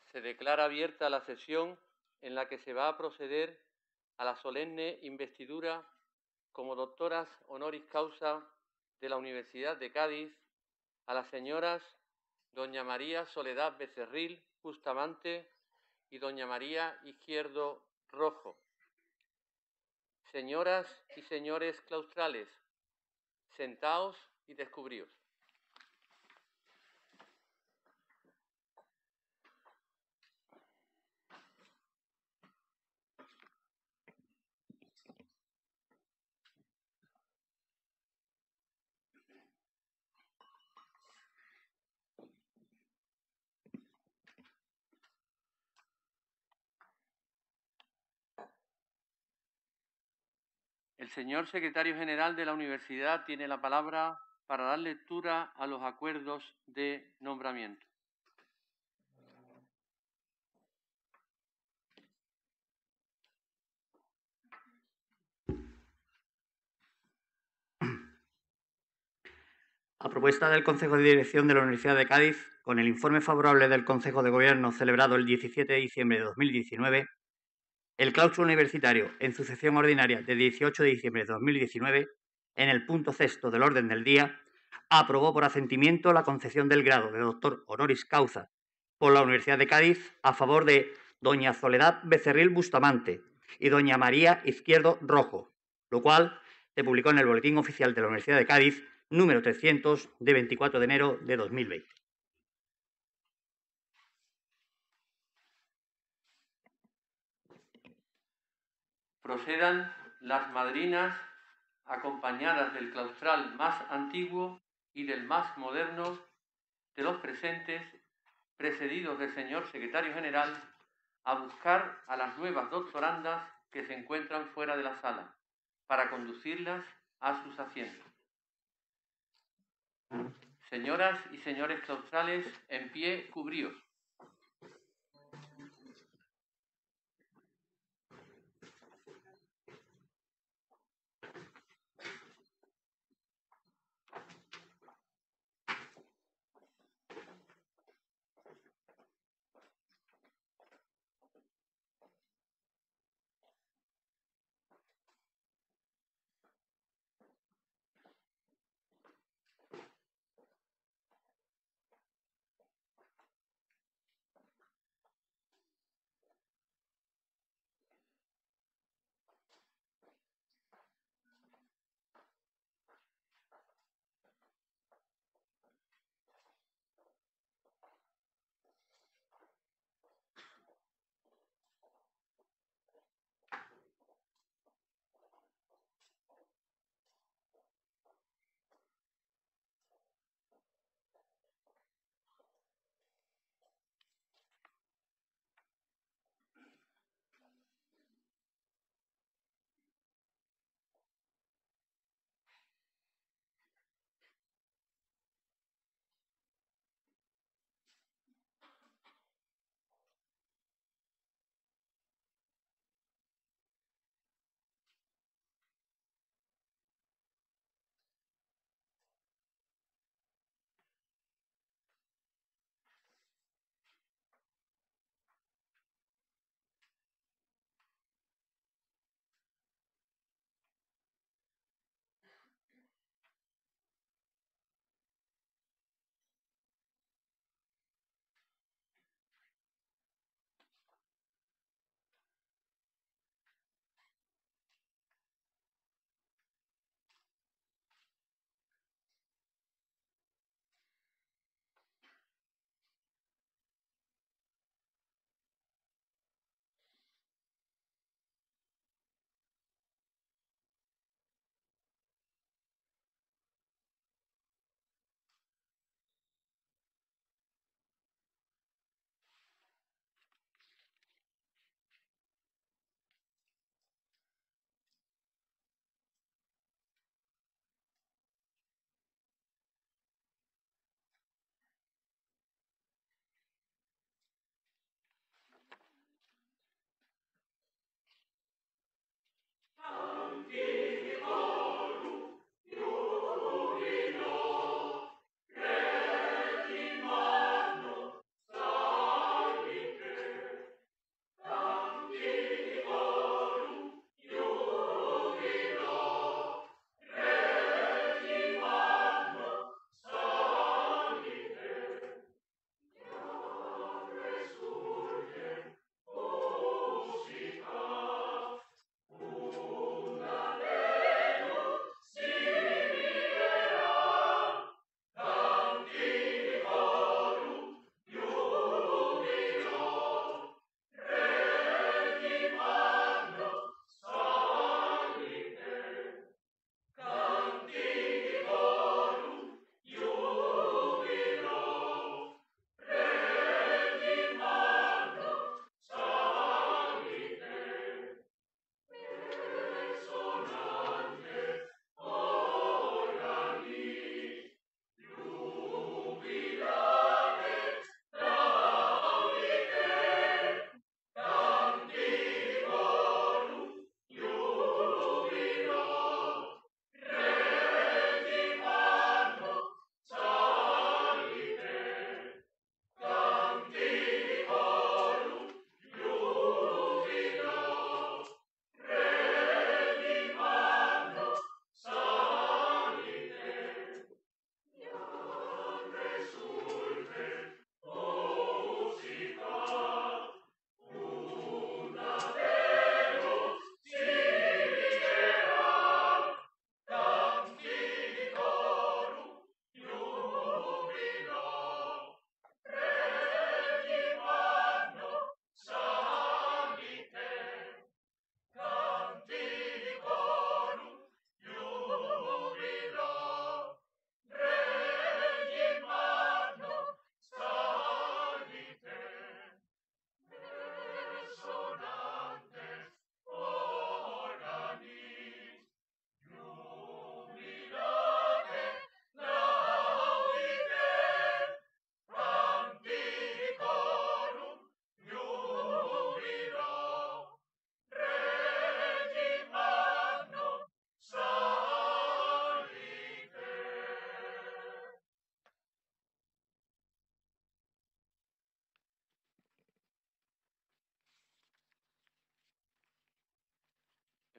Se declara abierta la sesión en la que se va a proceder a la solemne investidura como doctoras honoris causa de la Universidad de Cádiz a las señoras doña María Soledad Becerril Bustamante y doña María Izquierdo Rojo. Señoras y señores claustrales, sentaos y descubríos. El señor secretario general de la Universidad tiene la palabra para dar lectura a los acuerdos de nombramiento. A propuesta del Consejo de Dirección de la Universidad de Cádiz, con el informe favorable del Consejo de Gobierno celebrado el 17 de diciembre de 2019, el claustro universitario, en su sesión ordinaria de 18 de diciembre de 2019, en el punto sexto del orden del día, aprobó por asentimiento la concesión del grado de doctor honoris causa por la Universidad de Cádiz a favor de doña Soledad Becerril Bustamante y doña María Izquierdo Rojo, lo cual se publicó en el Boletín Oficial de la Universidad de Cádiz, número 300, de 24 de enero de 2020. Procedan las madrinas acompañadas del claustral más antiguo y del más moderno de los presentes, precedidos del señor secretario general, a buscar a las nuevas doctorandas que se encuentran fuera de la sala, para conducirlas a sus asientos. Señoras y señores claustrales, en pie, cubríos.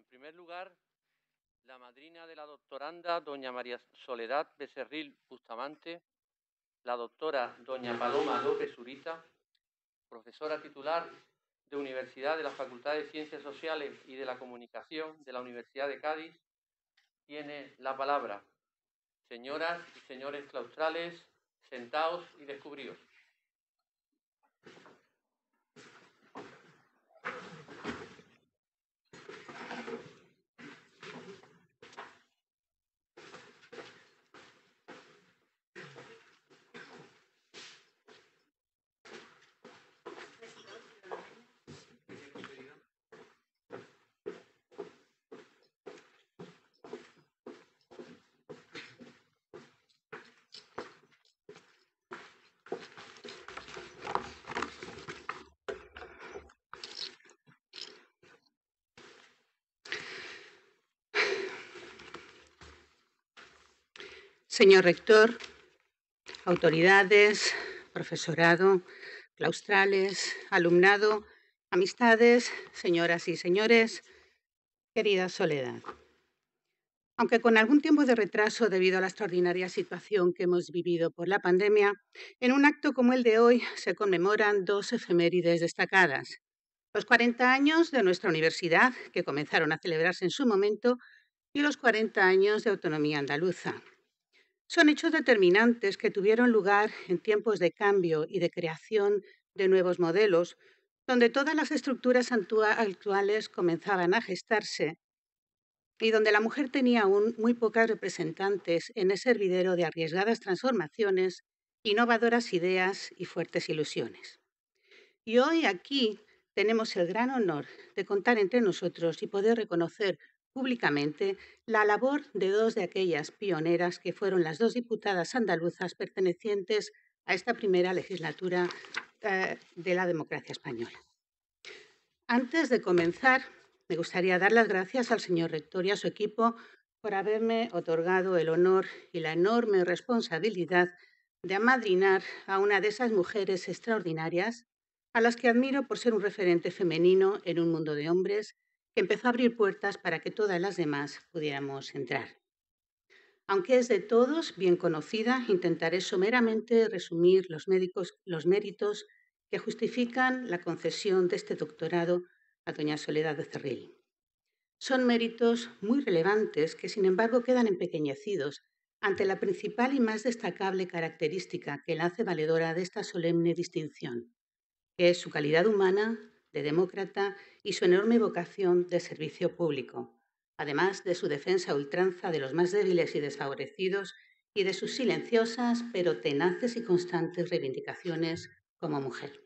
primer lugar, la madrina de la doctoranda, doña María Soledad Becerril Bustamante, la doctora doña Paloma López Zurita, profesora titular de Universidad de la Facultad de Ciencias Sociales y de la Comunicación de la Universidad de Cádiz, tiene la palabra. Señoras y señores claustrales, sentaos y descubríos. Señor rector, autoridades, profesorado, claustrales, alumnado, amistades, señoras y señores, querida Soledad. Aunque con algún tiempo de retraso debido a la extraordinaria situación que hemos vivido por la pandemia, en un acto como el de hoy se conmemoran dos efemérides destacadas. Los 40 años de nuestra universidad, que comenzaron a celebrarse en su momento, y los 40 años de autonomía andaluza. Son hechos determinantes que tuvieron lugar en tiempos de cambio y de creación de nuevos modelos, donde todas las estructuras actuales comenzaban a gestarse y donde la mujer tenía aún muy pocas representantes en ese hervidero de arriesgadas transformaciones, innovadoras ideas y fuertes ilusiones. Y hoy aquí tenemos el gran honor de contar entre nosotros y poder reconocer públicamente la labor de dos de aquellas pioneras que fueron las dos diputadas andaluzas pertenecientes a esta primera legislatura de la democracia española. Antes de comenzar, me gustaría dar las gracias al señor rector y a su equipo por haberme otorgado el honor y la enorme responsabilidad de amadrinar a una de esas mujeres extraordinarias a las que admiro por ser un referente femenino en un mundo de hombres que empezó a abrir puertas para que todas las demás pudiéramos entrar. Aunque es de todos bien conocida, intentaré someramente resumir los méritos que justifican la concesión de este doctorado a doña Soledad Becerril. Son méritos muy relevantes que, sin embargo, quedan empequeñecidos ante la principal y más destacable característica que la hace valedora de esta solemne distinción, que es su calidad humana, de demócrata y su enorme vocación de servicio público, además de su defensa a ultranza de los más débiles y desfavorecidos y de sus silenciosas pero tenaces y constantes reivindicaciones como mujer.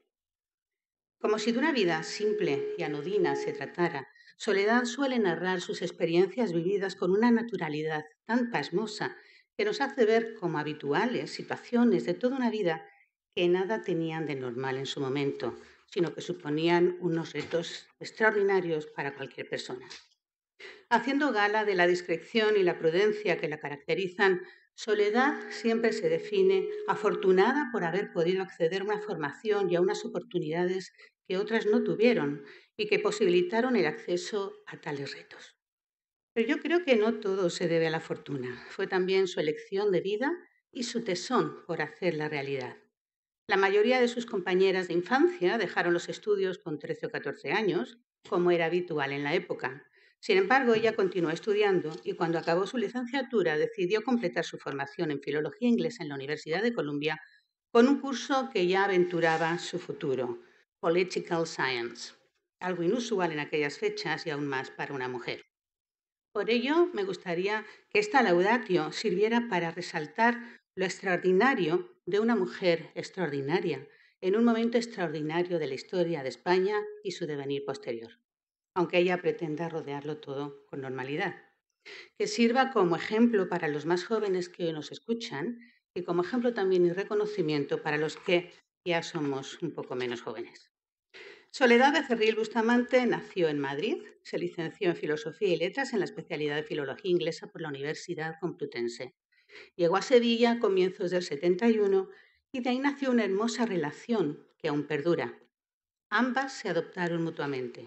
Como si de una vida simple y anodina se tratara, Soledad suele narrar sus experiencias vividas con una naturalidad tan pasmosa que nos hace ver como habituales situaciones de toda una vida que nada tenían de normal en su momento, sino que suponían unos retos extraordinarios para cualquier persona. Haciendo gala de la discreción y la prudencia que la caracterizan, Soledad siempre se define afortunada por haber podido acceder a una formación y a unas oportunidades que otras no tuvieron y que posibilitaron el acceso a tales retos. Pero yo creo que no todo se debe a la fortuna. Fue también su elección de vida y su tesón por hacer la realidad. La mayoría de sus compañeras de infancia dejaron los estudios con 13 o 14 años, como era habitual en la época. Sin embargo, ella continuó estudiando y cuando acabó su licenciatura decidió completar su formación en filología inglesa en la Universidad de Columbia con un curso que ya aventuraba su futuro, Political Science, algo inusual en aquellas fechas y aún más para una mujer. Por ello, me gustaría que esta laudatio sirviera para resaltar lo extraordinario de una mujer extraordinaria en un momento extraordinario de la historia de España y su devenir posterior, aunque ella pretenda rodearlo todo con normalidad. Que sirva como ejemplo para los más jóvenes que hoy nos escuchan y como ejemplo también y reconocimiento para los que ya somos un poco menos jóvenes. Soledad Becerril Bustamante nació en Madrid, se licenció en Filosofía y Letras en la especialidad de Filología Inglesa por la Universidad Complutense. Llegó a Sevilla a comienzos del 71 y de ahí nació una hermosa relación que aún perdura. Ambas se adoptaron mutuamente.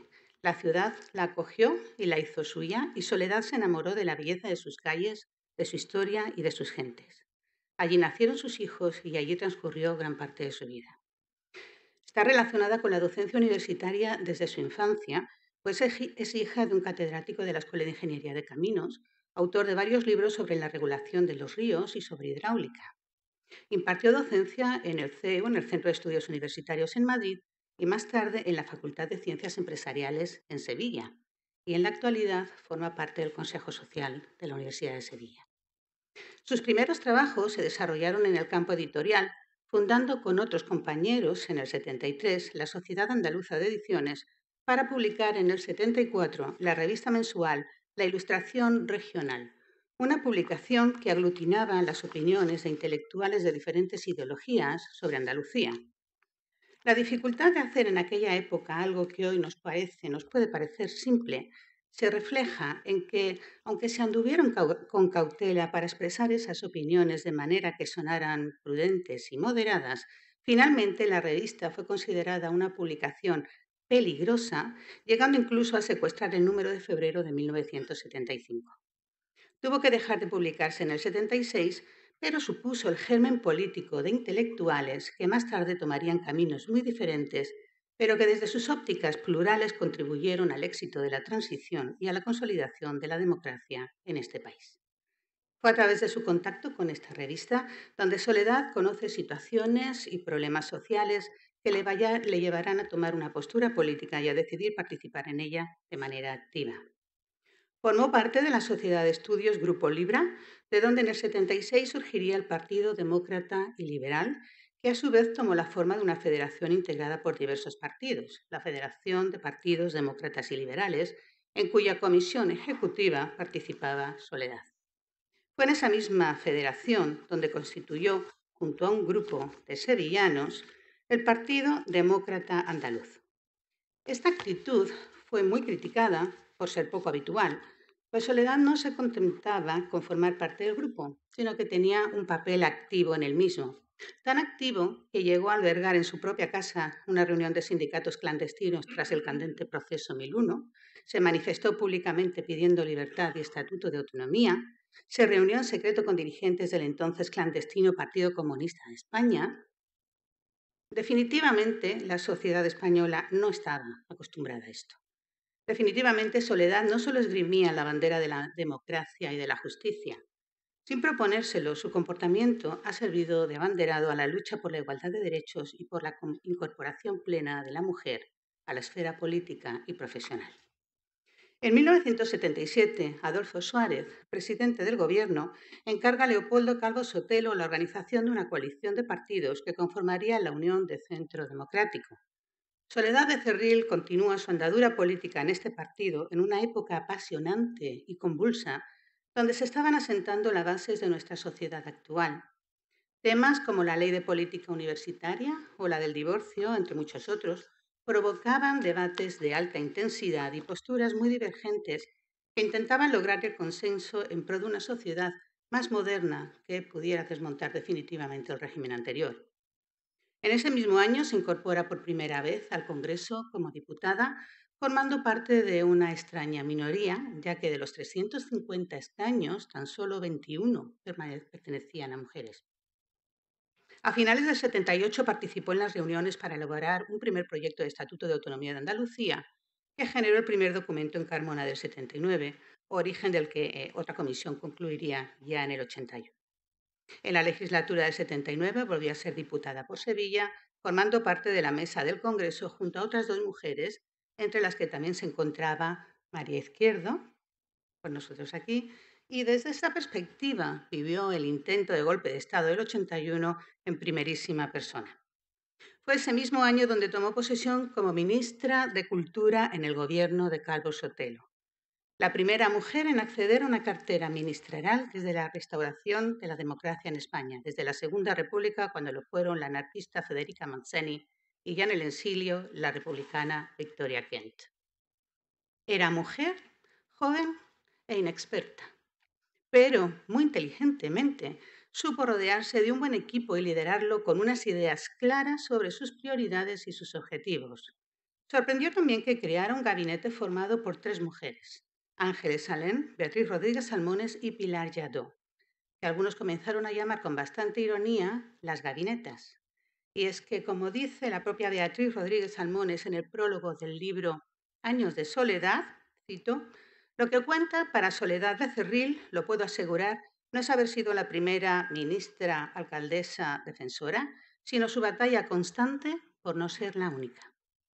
La ciudad la acogió y la hizo suya, y Soledad se enamoró de la belleza de sus calles, de su historia y de sus gentes. Allí nacieron sus hijos y allí transcurrió gran parte de su vida. Está relacionada con la docencia universitaria desde su infancia, pues es hija de un catedrático de la Escuela de Ingeniería de Caminos, autor de varios libros sobre la regulación de los ríos y sobre hidráulica. Impartió docencia en el CEU, en el Centro de Estudios Universitarios en Madrid, y más tarde en la Facultad de Ciencias Empresariales en Sevilla, y en la actualidad forma parte del Consejo Social de la Universidad de Sevilla. Sus primeros trabajos se desarrollaron en el campo editorial, fundando con otros compañeros en el 73 la Sociedad Andaluza de Ediciones para publicar en el 74 la revista mensual La Ilustración Regional, una publicación que aglutinaba las opiniones de intelectuales de diferentes ideologías sobre Andalucía. La dificultad de hacer en aquella época algo que hoy nos puede parecer simple, se refleja en que, aunque se anduvieron con cautela para expresar esas opiniones de manera que sonaran prudentes y moderadas, finalmente la revista fue considerada una publicación peligrosa, llegando incluso a secuestrar el número de febrero de 1975. Tuvo que dejar de publicarse en el 76, pero supuso el germen político de intelectuales que más tarde tomarían caminos muy diferentes, pero que desde sus ópticas plurales contribuyeron al éxito de la transición y a la consolidación de la democracia en este país. Fue a través de su contacto con esta revista donde Soledad conoce situaciones y problemas sociales que le llevarán a tomar una postura política y a decidir participar en ella de manera activa. Formó parte de la Sociedad de Estudios Grupo Libra, de donde en el 76 surgiría el Partido Demócrata y Liberal, que a su vez tomó la forma de una federación integrada por diversos partidos, la Federación de Partidos Demócratas y Liberales, en cuya comisión ejecutiva participaba Soledad. Fue en esa misma federación donde constituyó, junto a un grupo de sevillanos, el Partido Demócrata Andaluz. Esta actitud fue muy criticada por ser poco habitual, pues Soledad no se contentaba con formar parte del grupo, sino que tenía un papel activo en el mismo. Tan activo que llegó a albergar en su propia casa una reunión de sindicatos clandestinos tras el candente proceso 1001, se manifestó públicamente pidiendo libertad y estatuto de autonomía, se reunió en secreto con dirigentes del entonces clandestino Partido Comunista de España. Definitivamente, la sociedad española no estaba acostumbrada a esto. Definitivamente, Soledad no solo esgrimía la bandera de la democracia y de la justicia. Sin proponérselo, su comportamiento ha servido de abanderado a la lucha por la igualdad de derechos y por la incorporación plena de la mujer a la esfera política y profesional. En 1977, Adolfo Suárez, presidente del Gobierno, encarga a Leopoldo Calvo Sotelo la organización de una coalición de partidos que conformaría la Unión de Centro Democrático. Soledad Becerril continúa su andadura política en este partido en una época apasionante y convulsa, donde se estaban asentando las bases de nuestra sociedad actual. Temas como la ley de política universitaria o la del divorcio, entre muchos otros, provocaban debates de alta intensidad y posturas muy divergentes que intentaban lograr el consenso en pro de una sociedad más moderna que pudiera desmontar definitivamente el régimen anterior. En ese mismo año se incorpora por primera vez al Congreso como diputada, formando parte de una extraña minoría, ya que de los 350 escaños, tan solo 21 pertenecían a mujeres. A finales del 78 participó en las reuniones para elaborar un primer proyecto de Estatuto de Autonomía de Andalucía, que generó el primer documento en Carmona del 79, origen del que otra comisión concluiría ya en el 81. En la legislatura del 79 volvió a ser diputada por Sevilla, formando parte de la mesa del Congreso junto a otras dos mujeres, entre las que también se encontraba María Izquierdo, con nosotros aquí, y desde esta perspectiva vivió el intento de golpe de Estado del 81 en primerísima persona. Fue ese mismo año donde tomó posesión como ministra de Cultura en el gobierno de Calvo Sotelo. La primera mujer en acceder a una cartera ministerial desde la restauración de la democracia en España, desde la Segunda República, cuando lo fueron la anarquista Federica Montseny y ya en el exilio la republicana Victoria Kent. Era mujer, joven e inexperta, pero muy inteligentemente supo rodearse de un buen equipo y liderarlo con unas ideas claras sobre sus prioridades y sus objetivos. Sorprendió también que creara un gabinete formado por 3 mujeres, Ángeles Salén, Beatriz Rodríguez Salmones y Pilar Lladó, que algunos comenzaron a llamar con bastante ironía las gabinetas. Y es que, como dice la propia Beatriz Rodríguez Salmones en el prólogo del libro Años de soledad, cito, lo que cuenta para Soledad Becerril, lo puedo asegurar, no es haber sido la primera ministra, alcaldesa, defensora, sino su batalla constante por no ser la única.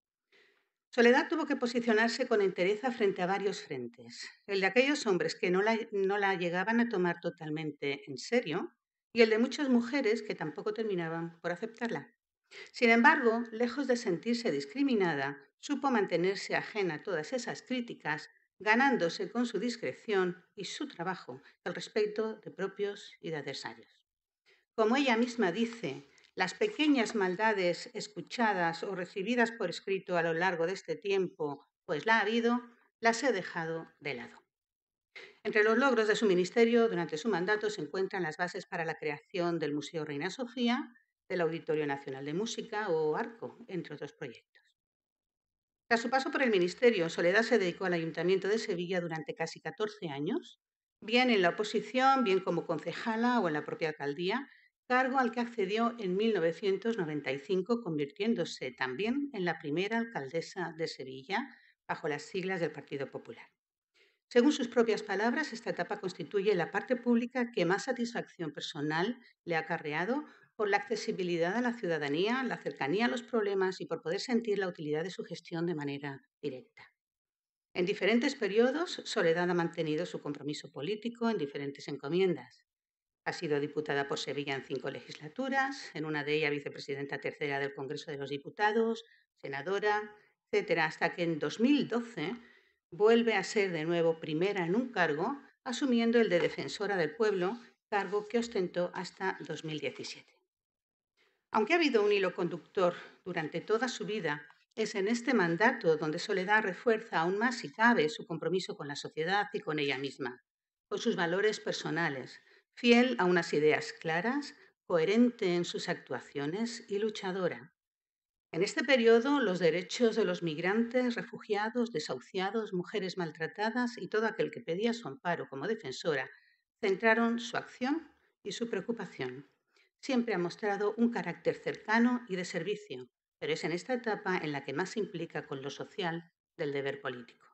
Soledad tuvo que posicionarse con entereza frente a varios frentes, el de aquellos hombres que no la llegaban a tomar totalmente en serio y el de muchas mujeres que tampoco terminaban por aceptarla. Sin embargo, lejos de sentirse discriminada, supo mantenerse ajena a todas esas críticas, ganándose con su discreción y su trabajo el respeto de propios y de adversarios. Como ella misma dice, las pequeñas maldades escuchadas o recibidas por escrito a lo largo de este tiempo, pues la ha habido, las he dejado de lado. Entre los logros de su ministerio durante su mandato se encuentran las bases para la creación del Museo Reina Sofía, del Auditorio Nacional de Música o ARCO, entre otros proyectos. Tras su paso por el ministerio, Soledad se dedicó al Ayuntamiento de Sevilla durante casi 14 años, bien en la oposición, bien como concejala o en la propia alcaldía, cargo al que accedió en 1995, convirtiéndose también en la primera alcaldesa de Sevilla bajo las siglas del Partido Popular. Según sus propias palabras, esta etapa constituye la parte pública que más satisfacción personal le ha acarreado por la accesibilidad a la ciudadanía, la cercanía a los problemas y por poder sentir la utilidad de su gestión de manera directa. En diferentes periodos, Soledad ha mantenido su compromiso político en diferentes encomiendas. Ha sido diputada por Sevilla en 5 legislaturas, en una de ellas vicepresidenta tercera del Congreso de los Diputados, senadora, etcétera, hasta que en 2012 vuelve a ser de nuevo primera en un cargo, asumiendo el de defensora del pueblo, cargo que ostentó hasta 2017. Aunque ha habido un hilo conductor durante toda su vida, es en este mandato donde Soledad refuerza aún más, si cabe, su compromiso con la sociedad y con ella misma, con sus valores personales, fiel a unas ideas claras, coherente en sus actuaciones y luchadora. En este periodo, los derechos de los migrantes, refugiados, desahuciados, mujeres maltratadas y todo aquel que pedía su amparo como defensora centraron su acción y su preocupación. Siempre ha mostrado un carácter cercano y de servicio, pero es en esta etapa en la que más se implica con lo social del deber político.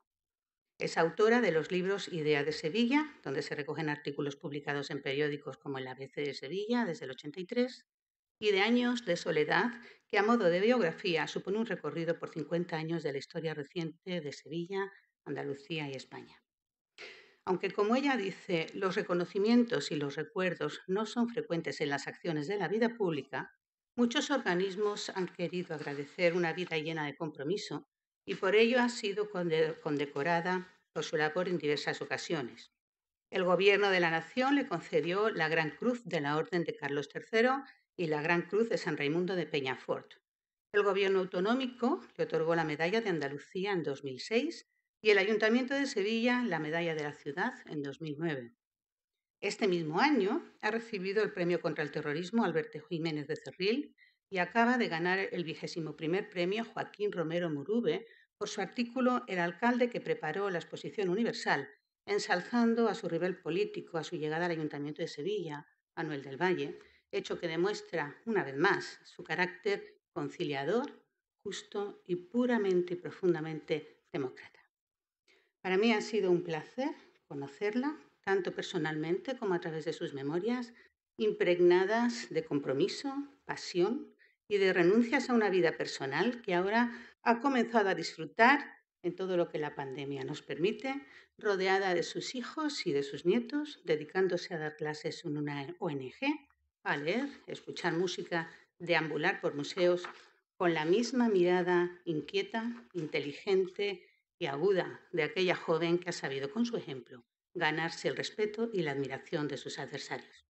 Es autora de los libros Idea de Sevilla, donde se recogen artículos publicados en periódicos como el ABC de Sevilla desde el 83, y de Años de Soledad, que a modo de biografía supone un recorrido por 50 años de la historia reciente de Sevilla, Andalucía y España. Aunque, como ella dice, los reconocimientos y los recuerdos no son frecuentes en las acciones de la vida pública, muchos organismos han querido agradecer una vida llena de compromiso y por ello ha sido condecorada por su labor en diversas ocasiones. El Gobierno de la Nación le concedió la Gran Cruz de la Orden de Carlos III y la Gran Cruz de San Raimundo de Peñafort. El Gobierno autonómico le otorgó la Medalla de Andalucía en 2006 y el Ayuntamiento de Sevilla la Medalla de la Ciudad en 2009. Este mismo año ha recibido el Premio contra el Terrorismo Alberto Jiménez Becerril y acaba de ganar el 21º Premio Joaquín Romero Murube por su artículo El alcalde que preparó la Exposición Universal, ensalzando a su rival político a su llegada al Ayuntamiento de Sevilla, Manuel del Valle, hecho que demuestra, una vez más, su carácter conciliador, justo y puramente y profundamente demócrata. Para mí ha sido un placer conocerla, tanto personalmente como a través de sus memorias, impregnadas de compromiso, pasión y de renuncias a una vida personal que ahora ha comenzado a disfrutar en todo lo que la pandemia nos permite, rodeada de sus hijos y de sus nietos, dedicándose a dar clases en una ONG, a leer, escuchar música, deambular por museos, con la misma mirada inquieta, inteligente y aguda de aquella joven que ha sabido, con su ejemplo, ganarse el respeto y la admiración de sus adversarios.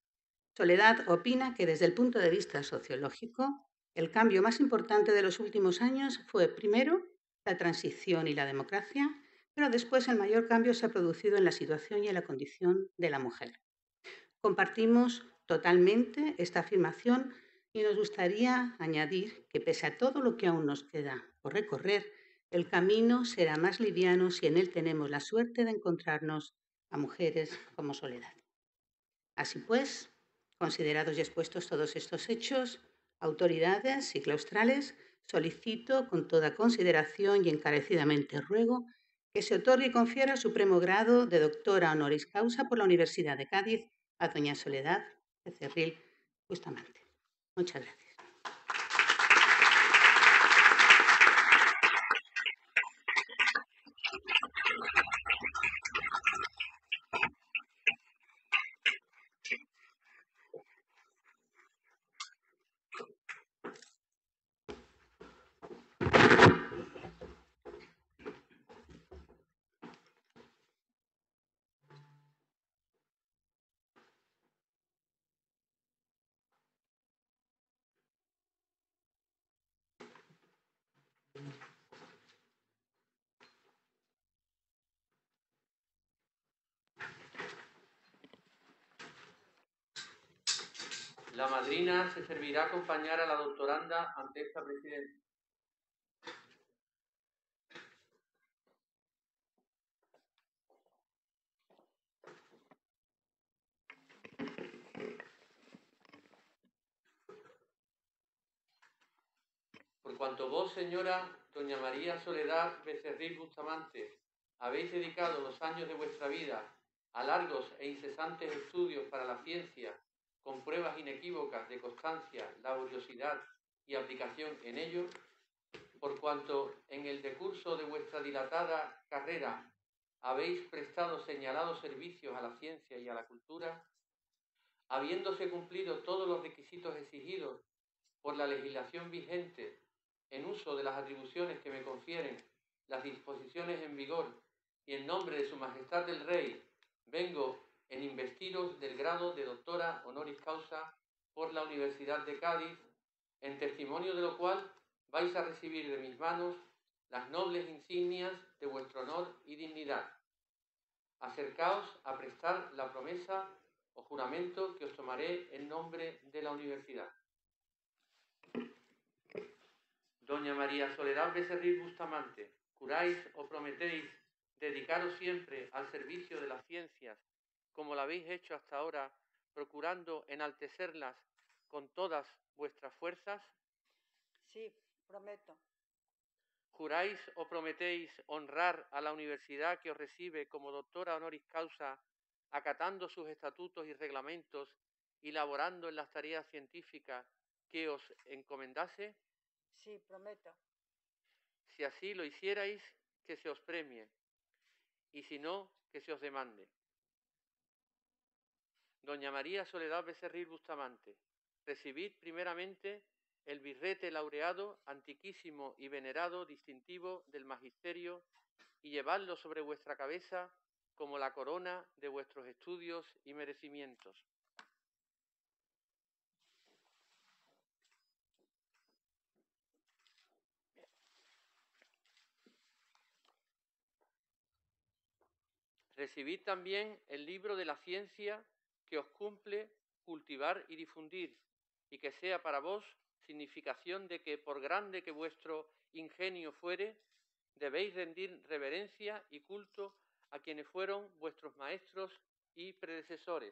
Soledad opina que desde el punto de vista sociológico, el cambio más importante de los últimos años fue, primero, la transición y la democracia, pero después el mayor cambio se ha producido en la situación y en la condición de la mujer. Compartimos totalmente esta afirmación Y nos gustaría añadir que, pese a todo lo que aún nos queda por recorrer, el camino será más liviano si en él tenemos la suerte de encontrarnos a mujeres como Soledad. Así pues, considerados y expuestos todos estos hechos, autoridades y claustrales, solicito con toda consideración y encarecidamente ruego que se otorgue y confiera el supremo grado de doctora honoris causa por la Universidad de Cádiz a doña Soledad Becerril Bustamante. Muchas gracias. La madrina se servirá a acompañar a la doctoranda ante esta presidencia. Por cuanto vos, señora doña María Soledad Becerril Bustamante, habéis dedicado los años de vuestra vida a largos e incesantes estudios para la ciencia, con pruebas inequívocas de constancia, laboriosidad y aplicación en ello, por cuanto en el decurso de vuestra dilatada carrera habéis prestado señalados servicios a la ciencia y a la cultura, habiéndose cumplido todos los requisitos exigidos por la legislación vigente en uso de las atribuciones que me confieren las disposiciones en vigor y en nombre de Su Majestad el Rey, vengo en investiros del grado de doctora honoris causa por la Universidad de Cádiz, en testimonio de lo cual vais a recibir de mis manos las nobles insignias de vuestro honor y dignidad. Acercaos a prestar la promesa o juramento que os tomaré en nombre de la Universidad. Doña María Soledad Becerril Bustamante, ¿juráis o prometéis dedicaros siempre al servicio de las ciencias, como lo habéis hecho hasta ahora, procurando enaltecerlas con todas vuestras fuerzas? Sí, prometo. ¿Juráis o prometéis honrar a la universidad que os recibe como doctora honoris causa, acatando sus estatutos y reglamentos y laborando en las tareas científicas que os encomendase? Sí, prometo. Si así lo hicierais, que se os premie, y si no, que se os demande. Doña María Soledad Becerril Bustamante, recibid primeramente el birrete laureado, antiquísimo y venerado distintivo del magisterio, y llevadlo sobre vuestra cabeza como la corona de vuestros estudios y merecimientos. Recibid también el libro de la ciencia que os cumple cultivar y difundir, y que sea para vos significación de que, por grande que vuestro ingenio fuere, debéis rendir reverencia y culto a quienes fueron vuestros maestros y predecesores.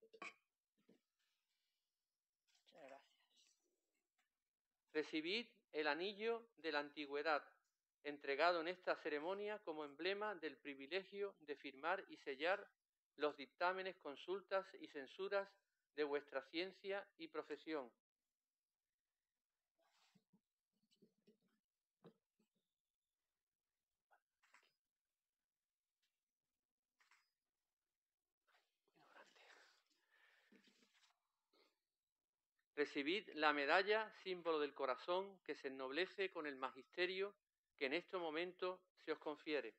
Muchas gracias. Recibid el anillo de la antigüedad, entregado en esta ceremonia como emblema del privilegio de firmar y sellar los dictámenes, consultas y censuras de vuestra ciencia y profesión. Recibid la medalla, símbolo del corazón, que se ennoblece con el magisterio que en este momento se os confiere.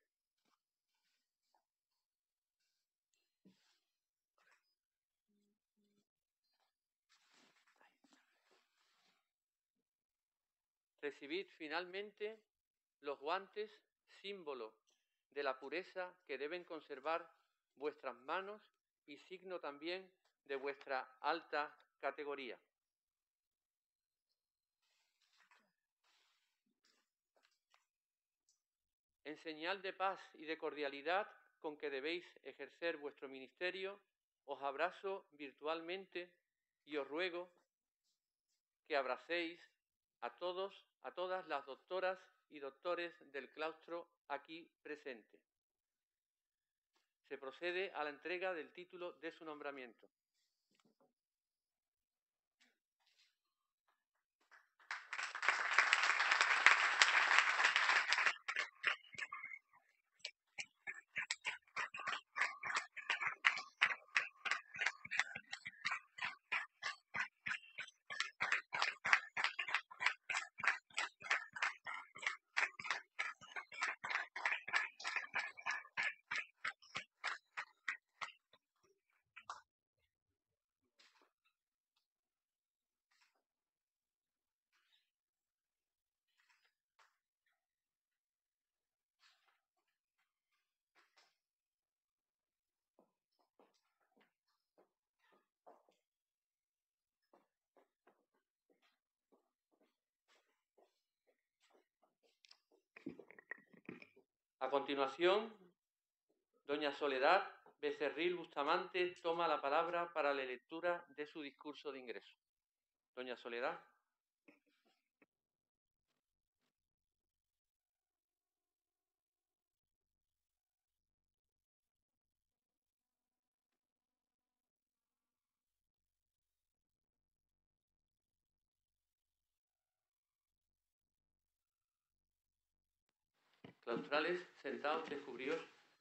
Recibid finalmente los guantes, símbolo de la pureza que deben conservar vuestras manos y signo también de vuestra alta categoría. en señal de paz y de cordialidad con que debéis ejercer vuestro ministerio, os abrazo virtualmente y os ruego que abracéis a todas las doctoras y doctores del claustro aquí presentes. Se procede a la entrega del título de su nombramiento. A continuación, doña Soledad Becerril Bustamante toma la palabra para la lectura de su discurso de ingreso. Doña Soledad. Claustrales, sentados, descubrios.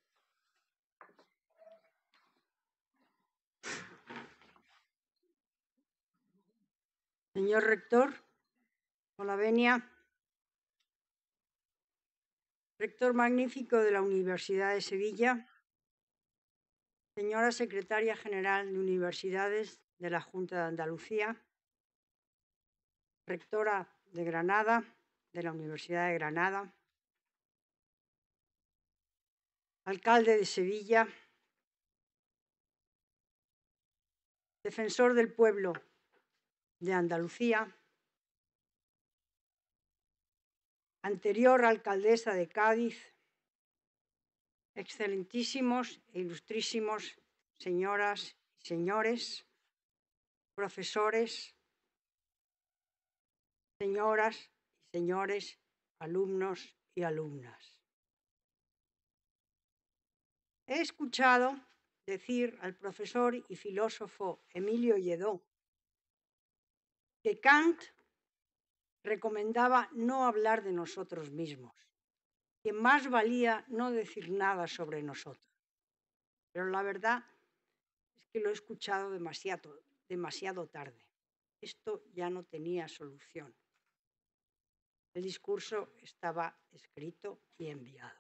Señor rector, con la venia, rector magnífico de la Universidad de Sevilla, señora secretaria general de Universidades de la Junta de Andalucía, rectora de Granada, de la Universidad de Granada, alcalde de Sevilla, defensor del pueblo de Andalucía, anterior alcaldesa de Cádiz, excelentísimos e ilustrísimos señoras y señores, profesores, señoras y señores, alumnos y alumnas. He escuchado decir al profesor y filósofo Emilio Lledó que Kant recomendaba no hablar de nosotros mismos, que más valía no decir nada sobre nosotros. Pero la verdad es que lo he escuchado demasiado tarde. Esto ya no tenía solución. El discurso estaba escrito y enviado.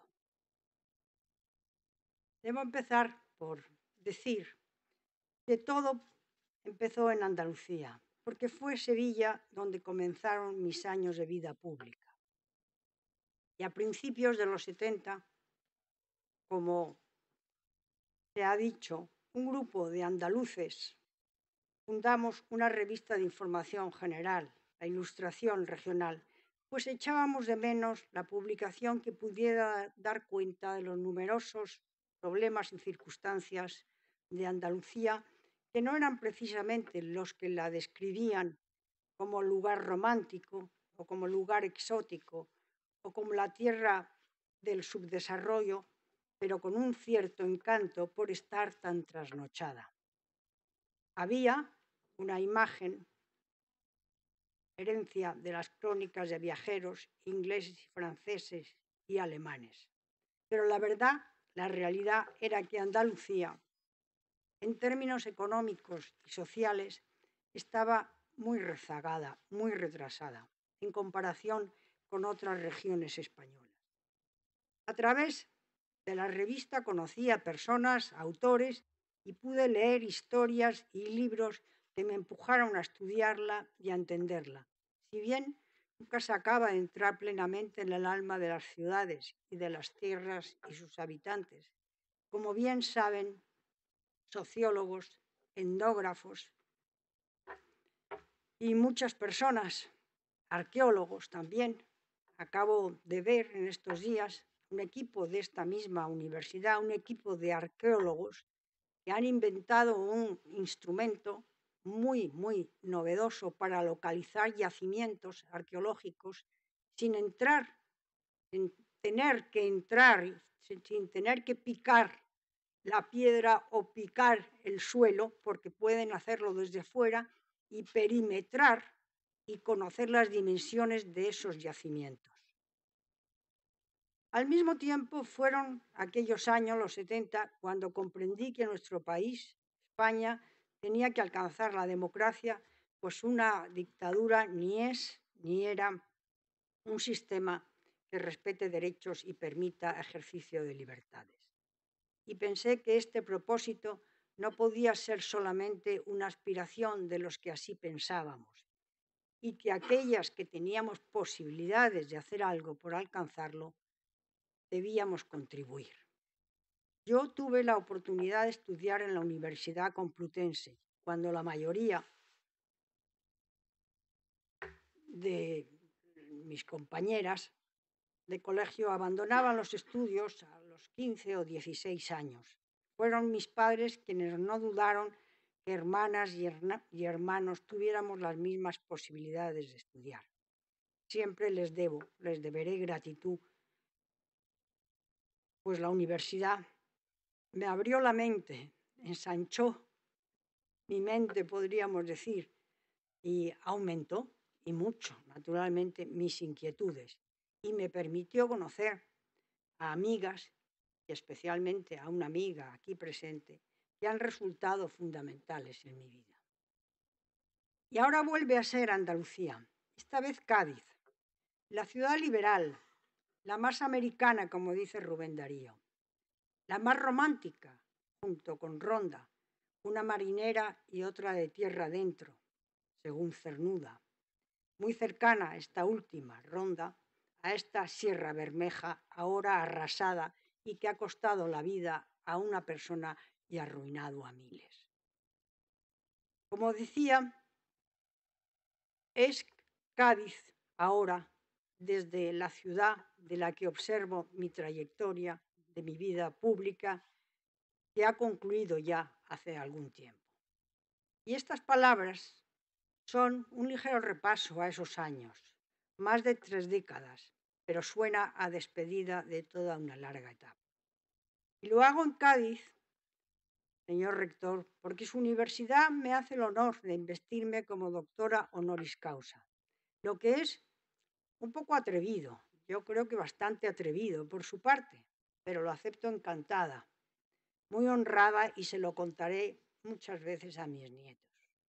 Debo empezar por decir que todo empezó en Andalucía, porque fue Sevilla donde comenzaron mis años de vida pública. Y a principios de los 70, como se ha dicho, un grupo de andaluces fundamos una revista de información general, la Ilustración Regional, pues echábamos de menos la publicación que pudiera dar cuenta de los numerosos problemas y circunstancias de Andalucía, que no eran precisamente los que la describían como lugar romántico o como lugar exótico o como la tierra del subdesarrollo, pero con un cierto encanto por estar tan trasnochada. Había una imagen, herencia de las crónicas de viajeros ingleses y franceses y alemanes. Pero la verdad, la realidad era que Andalucía, en términos económicos y sociales, estaba muy rezagada, muy retrasada, en comparación con otras regiones españolas. A través de la revista conocí a personas, autores, y pude leer historias y libros que me empujaron a estudiarla y a entenderla. Si bien nunca se acaba de entrar plenamente en el alma de las ciudades y de las tierras y sus habitantes, como bien saben sociólogos, etnógrafos y muchas personas, arqueólogos también. Acabo de ver en estos días un equipo de esta misma universidad, un equipo de arqueólogos que han inventado un instrumento muy, muy novedoso para localizar yacimientos arqueológicos sin tener que entrar, sin tener que picar la piedra o picar el suelo, porque pueden hacerlo desde fuera y perimetrar y conocer las dimensiones de esos yacimientos. Al mismo tiempo fueron aquellos años, los 70, cuando comprendí que nuestro país, España, tenía que alcanzar la democracia, pues una dictadura ni es ni era un sistema que respete derechos y permita ejercicio de libertades. Y pensé que este propósito no podía ser solamente una aspiración de los que así pensábamos, y que aquellas que teníamos posibilidades de hacer algo por alcanzarlo, debíamos contribuir. Yo tuve la oportunidad de estudiar en la Universidad Complutense, cuando la mayoría de mis compañeras de colegio abandonaban los estudios a los 15 o 16 años. Fueron mis padres quienes no dudaron que hermanas y hermanos tuviéramos las mismas posibilidades de estudiar. Siempre les deberé gratitud, pues la universidad me abrió la mente, ensanchó mi mente, podríamos decir, y aumentó, y mucho, naturalmente, mis inquietudes, y me permitió conocer a amigas, y especialmente a una amiga aquí presente, que han resultado fundamentales en mi vida. Y ahora vuelve a ser Andalucía, esta vez Cádiz, la ciudad liberal, la más americana, como dice Rubén Darío, la más romántica, junto con Ronda, una marinera y otra de tierra adentro, según Cernuda, muy cercana esta última, Ronda, a esta Sierra Bermeja, ahora arrasada y que ha costado la vida a una persona y arruinado a miles. Como decía, es Cádiz ahora, desde la ciudad de la que observo mi trayectoria de mi vida pública, que ha concluido ya hace algún tiempo. Y estas palabras son un ligero repaso a esos años, más de 3 décadas, pero suena a despedida de toda una larga etapa. Y lo hago en Cádiz, señor rector, porque su universidad me hace el honor de investirme como doctora honoris causa, lo que es un poco atrevido, yo creo que bastante atrevido por su parte, pero lo acepto encantada, muy honrada, y se lo contaré muchas veces a mis nietos.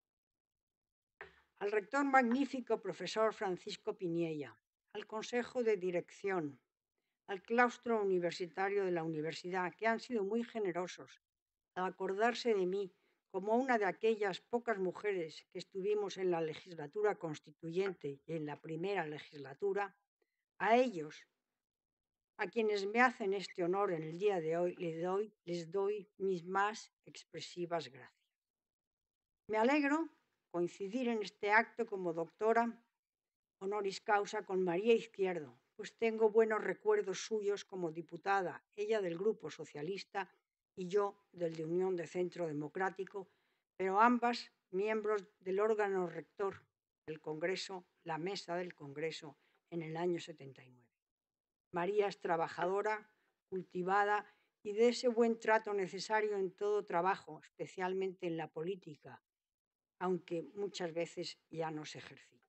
Al rector magnífico profesor Francisco Piniella, al consejo de dirección, al claustro universitario de la universidad, que han sido muy generosos al acordarse de mí como una de aquellas pocas mujeres que estuvimos en la legislatura constituyente y en la primera legislatura, a ellos, a quienes me hacen este honor en el día de hoy, les doy mis más expresivas gracias. Me alegro coincidir en este acto como doctora honoris causa con María Izquierdo, pues tengo buenos recuerdos suyos como diputada, ella del Grupo Socialista y yo del de Unión de Centro Democrático, pero ambas miembros del órgano rector del Congreso, la Mesa del Congreso, en el año 79. María es trabajadora, cultivada y de ese buen trato necesario en todo trabajo, especialmente en la política, aunque muchas veces ya no se ejercite.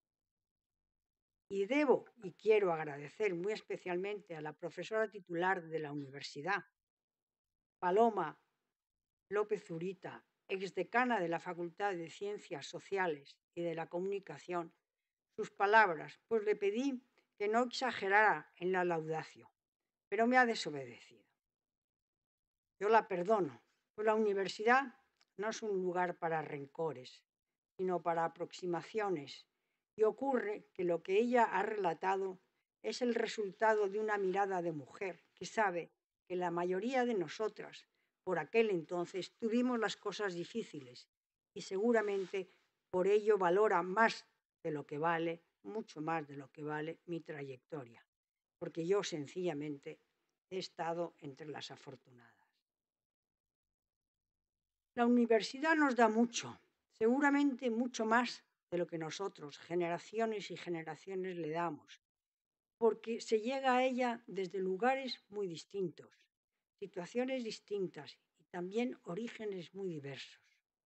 Y debo y quiero agradecer muy especialmente a la profesora titular de la universidad, Paloma López Zurita, exdecana de la Facultad de Ciencias Sociales y de la Comunicación, sus palabras, pues le pedí que no exagerara en la laudatio, pero me ha desobedecido. Yo la perdono, pues la universidad no es un lugar para rencores, sino para aproximaciones, y ocurre que lo que ella ha relatado es el resultado de una mirada de mujer que sabe que la mayoría de nosotras, por aquel entonces, tuvimos las cosas difíciles y seguramente por ello valora más de lo que vale, mucho más de lo que vale mi trayectoria, porque yo sencillamente he estado entre las afortunadas. La universidad nos da mucho, seguramente mucho más de lo que nosotros, generaciones y generaciones, le damos, porque se llega a ella desde lugares muy distintos, situaciones distintas y también orígenes muy diversos.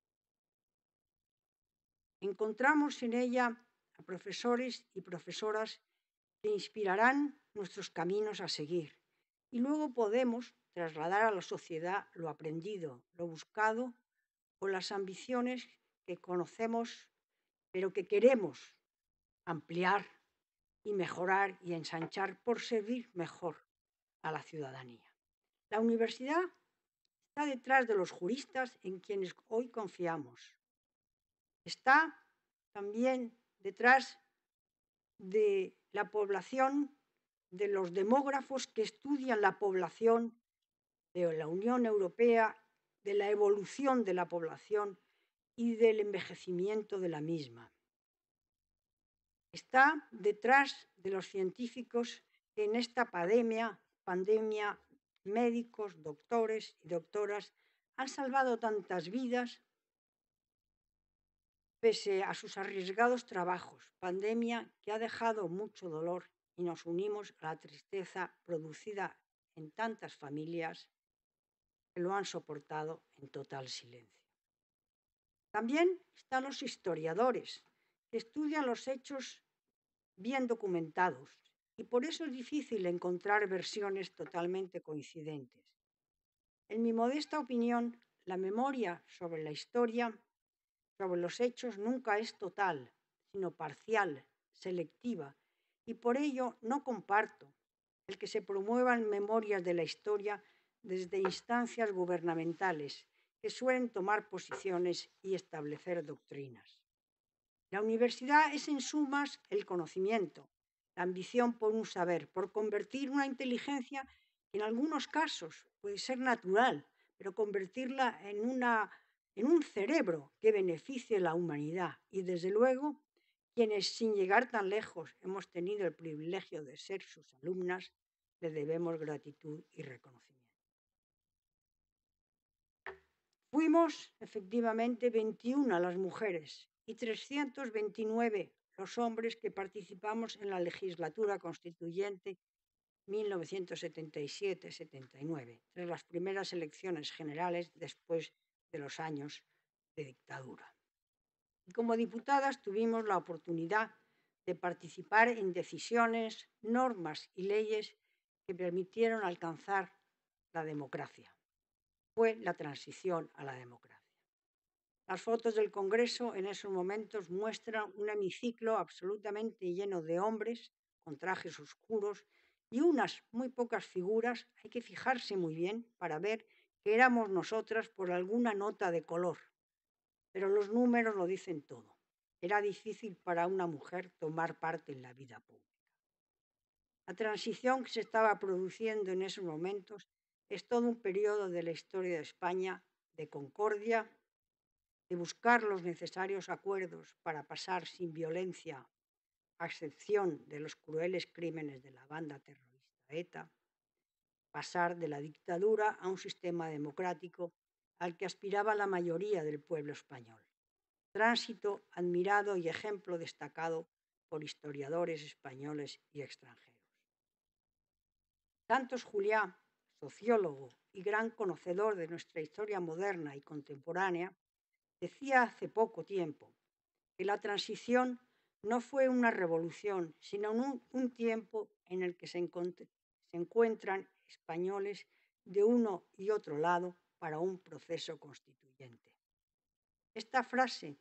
Encontramos en ella a profesores y profesoras que inspirarán nuestros caminos a seguir y luego podemos trasladar a la sociedad lo aprendido, lo buscado o las ambiciones que conocemos pero que queremos ampliar y mejorar y ensanchar por servir mejor a la ciudadanía. La universidad está detrás de los juristas en quienes hoy confiamos. Está también detrás de la población, de los demógrafos que estudian la población de la Unión Europea, de la evolución de la población y del envejecimiento de la misma. Está detrás de los científicos que en esta pandemia, médicos, doctores y doctoras, han salvado tantas vidas pese a sus arriesgados trabajos, pandemia que ha dejado mucho dolor y nos unimos a la tristeza producida en tantas familias que lo han soportado en total silencio. También están los historiadores, que estudian los hechos bien documentados y por eso es difícil encontrar versiones totalmente coincidentes. En mi modesta opinión, la memoria sobre la historia, sobre los hechos, nunca es total, sino parcial, selectiva, y por ello no comparto el que se promuevan memorias de la historia desde instancias gubernamentales que suelen tomar posiciones y establecer doctrinas. La universidad es en sumas el conocimiento, la ambición por un saber, por convertir una inteligencia que en algunos casos puede ser natural, pero convertirla en un cerebro que beneficie a la humanidad. Y desde luego, quienes sin llegar tan lejos hemos tenido el privilegio de ser sus alumnas, le debemos gratitud y reconocimiento. Fuimos efectivamente 21 las mujeres y 329 los hombres que participamos en la legislatura constituyente 1977-79, tras las primeras elecciones generales después de los años de dictadura. Y como diputadas tuvimos la oportunidad de participar en decisiones, normas y leyes que permitieron alcanzar la democracia. Fue la transición a la democracia. Las fotos del Congreso en esos momentos muestran un hemiciclo absolutamente lleno de hombres con trajes oscuros y unas muy pocas figuras, hay que fijarse muy bien para ver que éramos nosotras por alguna nota de color, pero los números lo dicen todo. Era difícil para una mujer tomar parte en la vida pública. La transición que se estaba produciendo en esos momentos es todo un periodo de la historia de España de concordia, de buscar los necesarios acuerdos para pasar sin violencia, a excepción de los crueles crímenes de la banda terrorista ETA, pasar de la dictadura a un sistema democrático al que aspiraba la mayoría del pueblo español. Tránsito admirado y ejemplo destacado por historiadores españoles y extranjeros. Santos Juliá, sociólogo y gran conocedor de nuestra historia moderna y contemporánea, decía hace poco tiempo que la transición no fue una revolución, sino un tiempo en el que se encuentran españoles de uno y otro lado para un proceso constituyente. Esta frase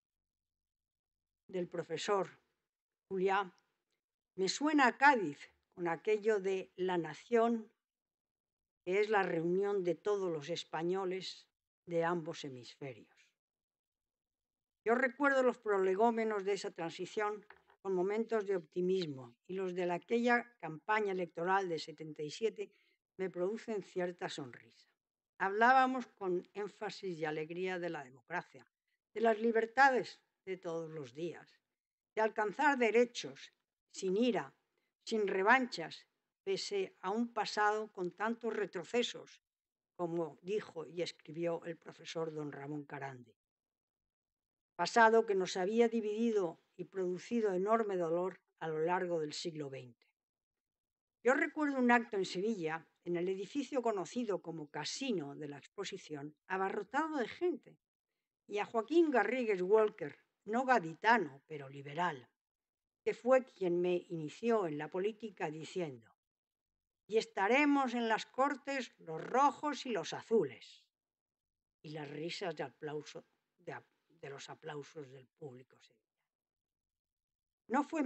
del profesor Juliá me suena a Cádiz, con aquello de la nación, que es la reunión de todos los españoles de ambos hemisferios. Yo recuerdo los prolegómenos de esa transición con momentos de optimismo y los de aquella campaña electoral de 77 me producen cierta sonrisa. Hablábamos con énfasis y alegría de la democracia, de las libertades de todos los días, de alcanzar derechos sin ira, sin revanchas pese a un pasado con tantos retrocesos, como dijo y escribió el profesor don Ramón Carande. Pasado que nos había dividido y producido enorme dolor a lo largo del siglo XX. Yo recuerdo un acto en Sevilla, en el edificio conocido como Casino de la Exposición, abarrotado de gente, y a Joaquín Garrigues Walker, no gaditano, pero liberal, que fue quien me inició en la política diciendo: y estaremos en las Cortes los rojos y los azules. Y las risas de aplauso, de los aplausos del público sevillano. No fue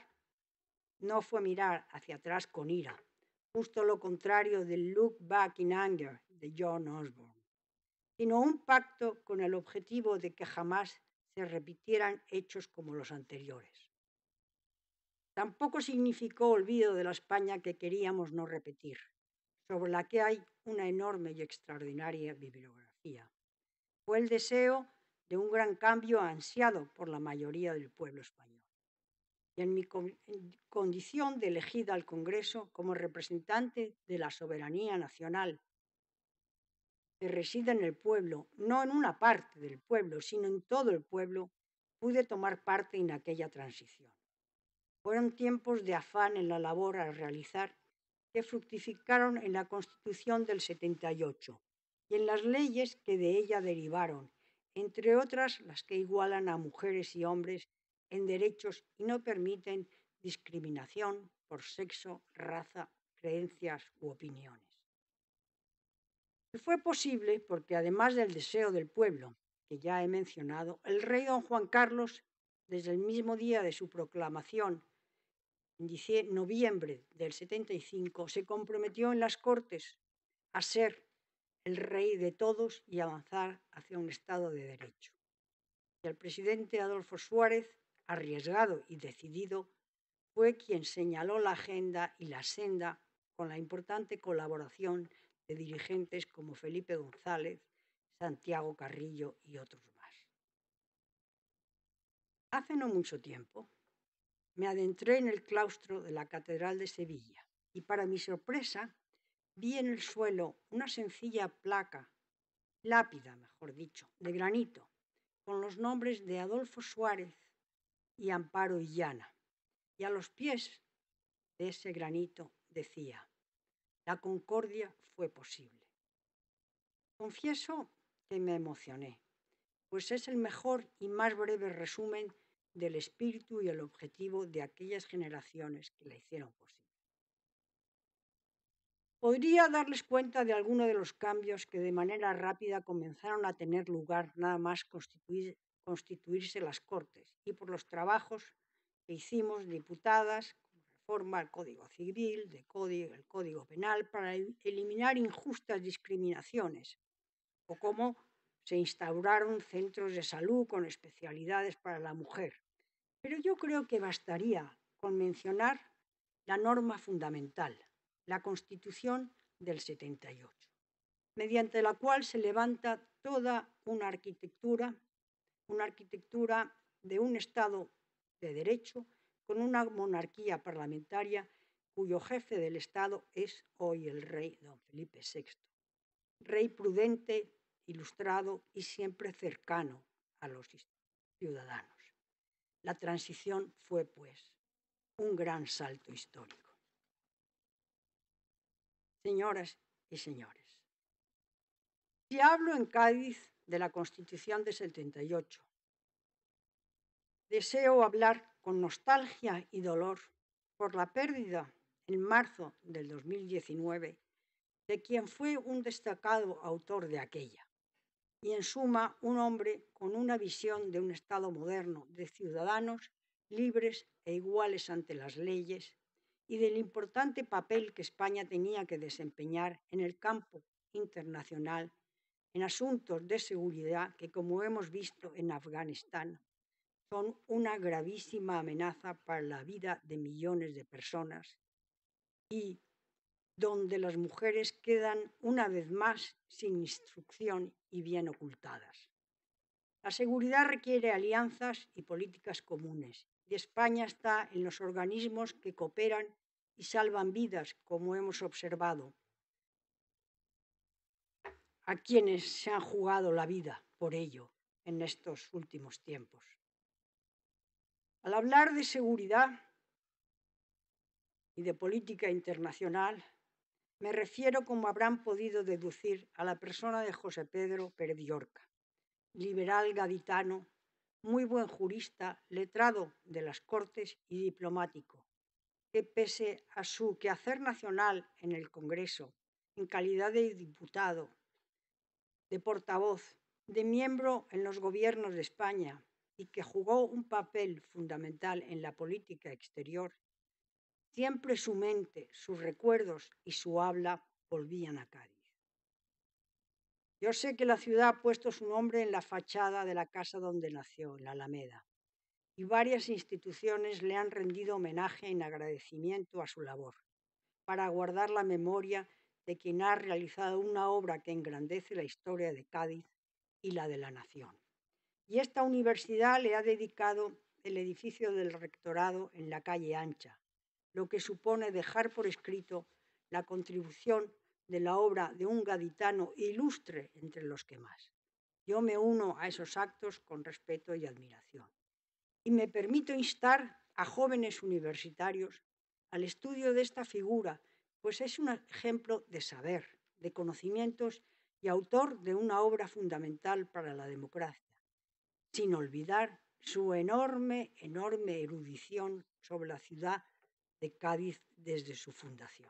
mirar hacia atrás con ira, justo lo contrario del Look Back in Anger de John Osborne, sino un pacto con el objetivo de que jamás se repitieran hechos como los anteriores. Tampoco significó olvido de la España que queríamos no repetir, sobre la que hay una enorme y extraordinaria bibliografía. Fue el deseo de un gran cambio ansiado por la mayoría del pueblo español. Y en mi condición de elegida al Congreso como representante de la soberanía nacional, que reside en el pueblo, no en una parte del pueblo, sino en todo el pueblo, pude tomar parte en aquella transición. Fueron tiempos de afán en la labor a realizar que fructificaron en la Constitución del 78 y en las leyes que de ella derivaron, entre otras las que igualan a mujeres y hombres en derechos y no permiten discriminación por sexo, raza, creencias u opiniones. Y fue posible porque, además del deseo del pueblo, que ya he mencionado, el rey don Juan Carlos, desde el mismo día de su proclamación, en noviembre del 75, se comprometió en las Cortes a ser el rey de todos y avanzar hacia un Estado de Derecho. Y el presidente Adolfo Suárez, arriesgado y decidido, fue quien señaló la agenda y la senda con la importante colaboración de dirigentes como Felipe González, Santiago Carrillo y otros más. Hace no mucho tiempo, me adentré en el claustro de la Catedral de Sevilla y, para mi sorpresa, vi en el suelo una sencilla lápida, mejor dicho, de granito, con los nombres de Adolfo Suárez y Amparo Illana. Y a los pies de ese granito decía: la concordia fue posible. Confieso que me emocioné, pues es el mejor y más breve resumen del espíritu y el objetivo de aquellas generaciones que la hicieron posible. Podría darles cuenta de algunos de los cambios que de manera rápida comenzaron a tener lugar nada más constituirse las Cortes y por los trabajos que hicimos diputadas, como reforma al Código Civil, el Código Penal, para eliminar injustas discriminaciones, o cómo se instauraron centros de salud con especialidades para la mujer. Pero yo creo que bastaría con mencionar la norma fundamental, la Constitución del 78, mediante la cual se levanta toda una arquitectura de un Estado de Derecho con una monarquía parlamentaria cuyo jefe del Estado es hoy el rey don Felipe VI, rey prudente, ilustrado y siempre cercano a los ciudadanos. La transición fue, pues, un gran salto histórico. Señoras y señores, si hablo en Cádiz de la Constitución de 78, deseo hablar con nostalgia y dolor por la pérdida en marzo del 2019 de quien fue un destacado autor de aquella, y en suma un hombre con una visión de un Estado moderno, de ciudadanos libres e iguales ante las leyes, y del importante papel que España tenía que desempeñar en el campo internacional en asuntos de seguridad que, como hemos visto en Afganistán, son una gravísima amenaza para la vida de millones de personas y donde las mujeres quedan una vez más sin instrucción y bien ocultadas. La seguridad requiere alianzas y políticas comunes, y España está en los organismos que cooperan y salvan vidas, como hemos observado, a quienes se han jugado la vida por ello en estos últimos tiempos. Al hablar de seguridad y de política internacional, me refiero, como habrán podido deducir, a la persona de José Pedro Pérez Llorca, liberal gaditano, muy buen jurista, letrado de las Cortes y diplomático, que pese a su quehacer nacional en el Congreso, en calidad de diputado, de portavoz, de miembro en los gobiernos de España y que jugó un papel fundamental en la política exterior, siempre su mente, sus recuerdos y su habla volvían a Cádiz. Yo sé que la ciudad ha puesto su nombre en la fachada de la casa donde nació, en la Alameda, y varias instituciones le han rendido homenaje en agradecimiento a su labor, para guardar la memoria de quien ha realizado una obra que engrandece la historia de Cádiz y la de la nación. Y esta universidad le ha dedicado el edificio del rectorado en la calle Ancha, lo que supone dejar por escrito la contribución de la obra de un gaditano ilustre entre los que más. Yo me uno a esos actos con respeto y admiración. Y me permito instar a jóvenes universitarios al estudio de esta figura, pues es un ejemplo de saber, de conocimientos y autor de una obra fundamental para la democracia, sin olvidar su enorme erudición sobre la ciudad de Cádiz desde su fundación.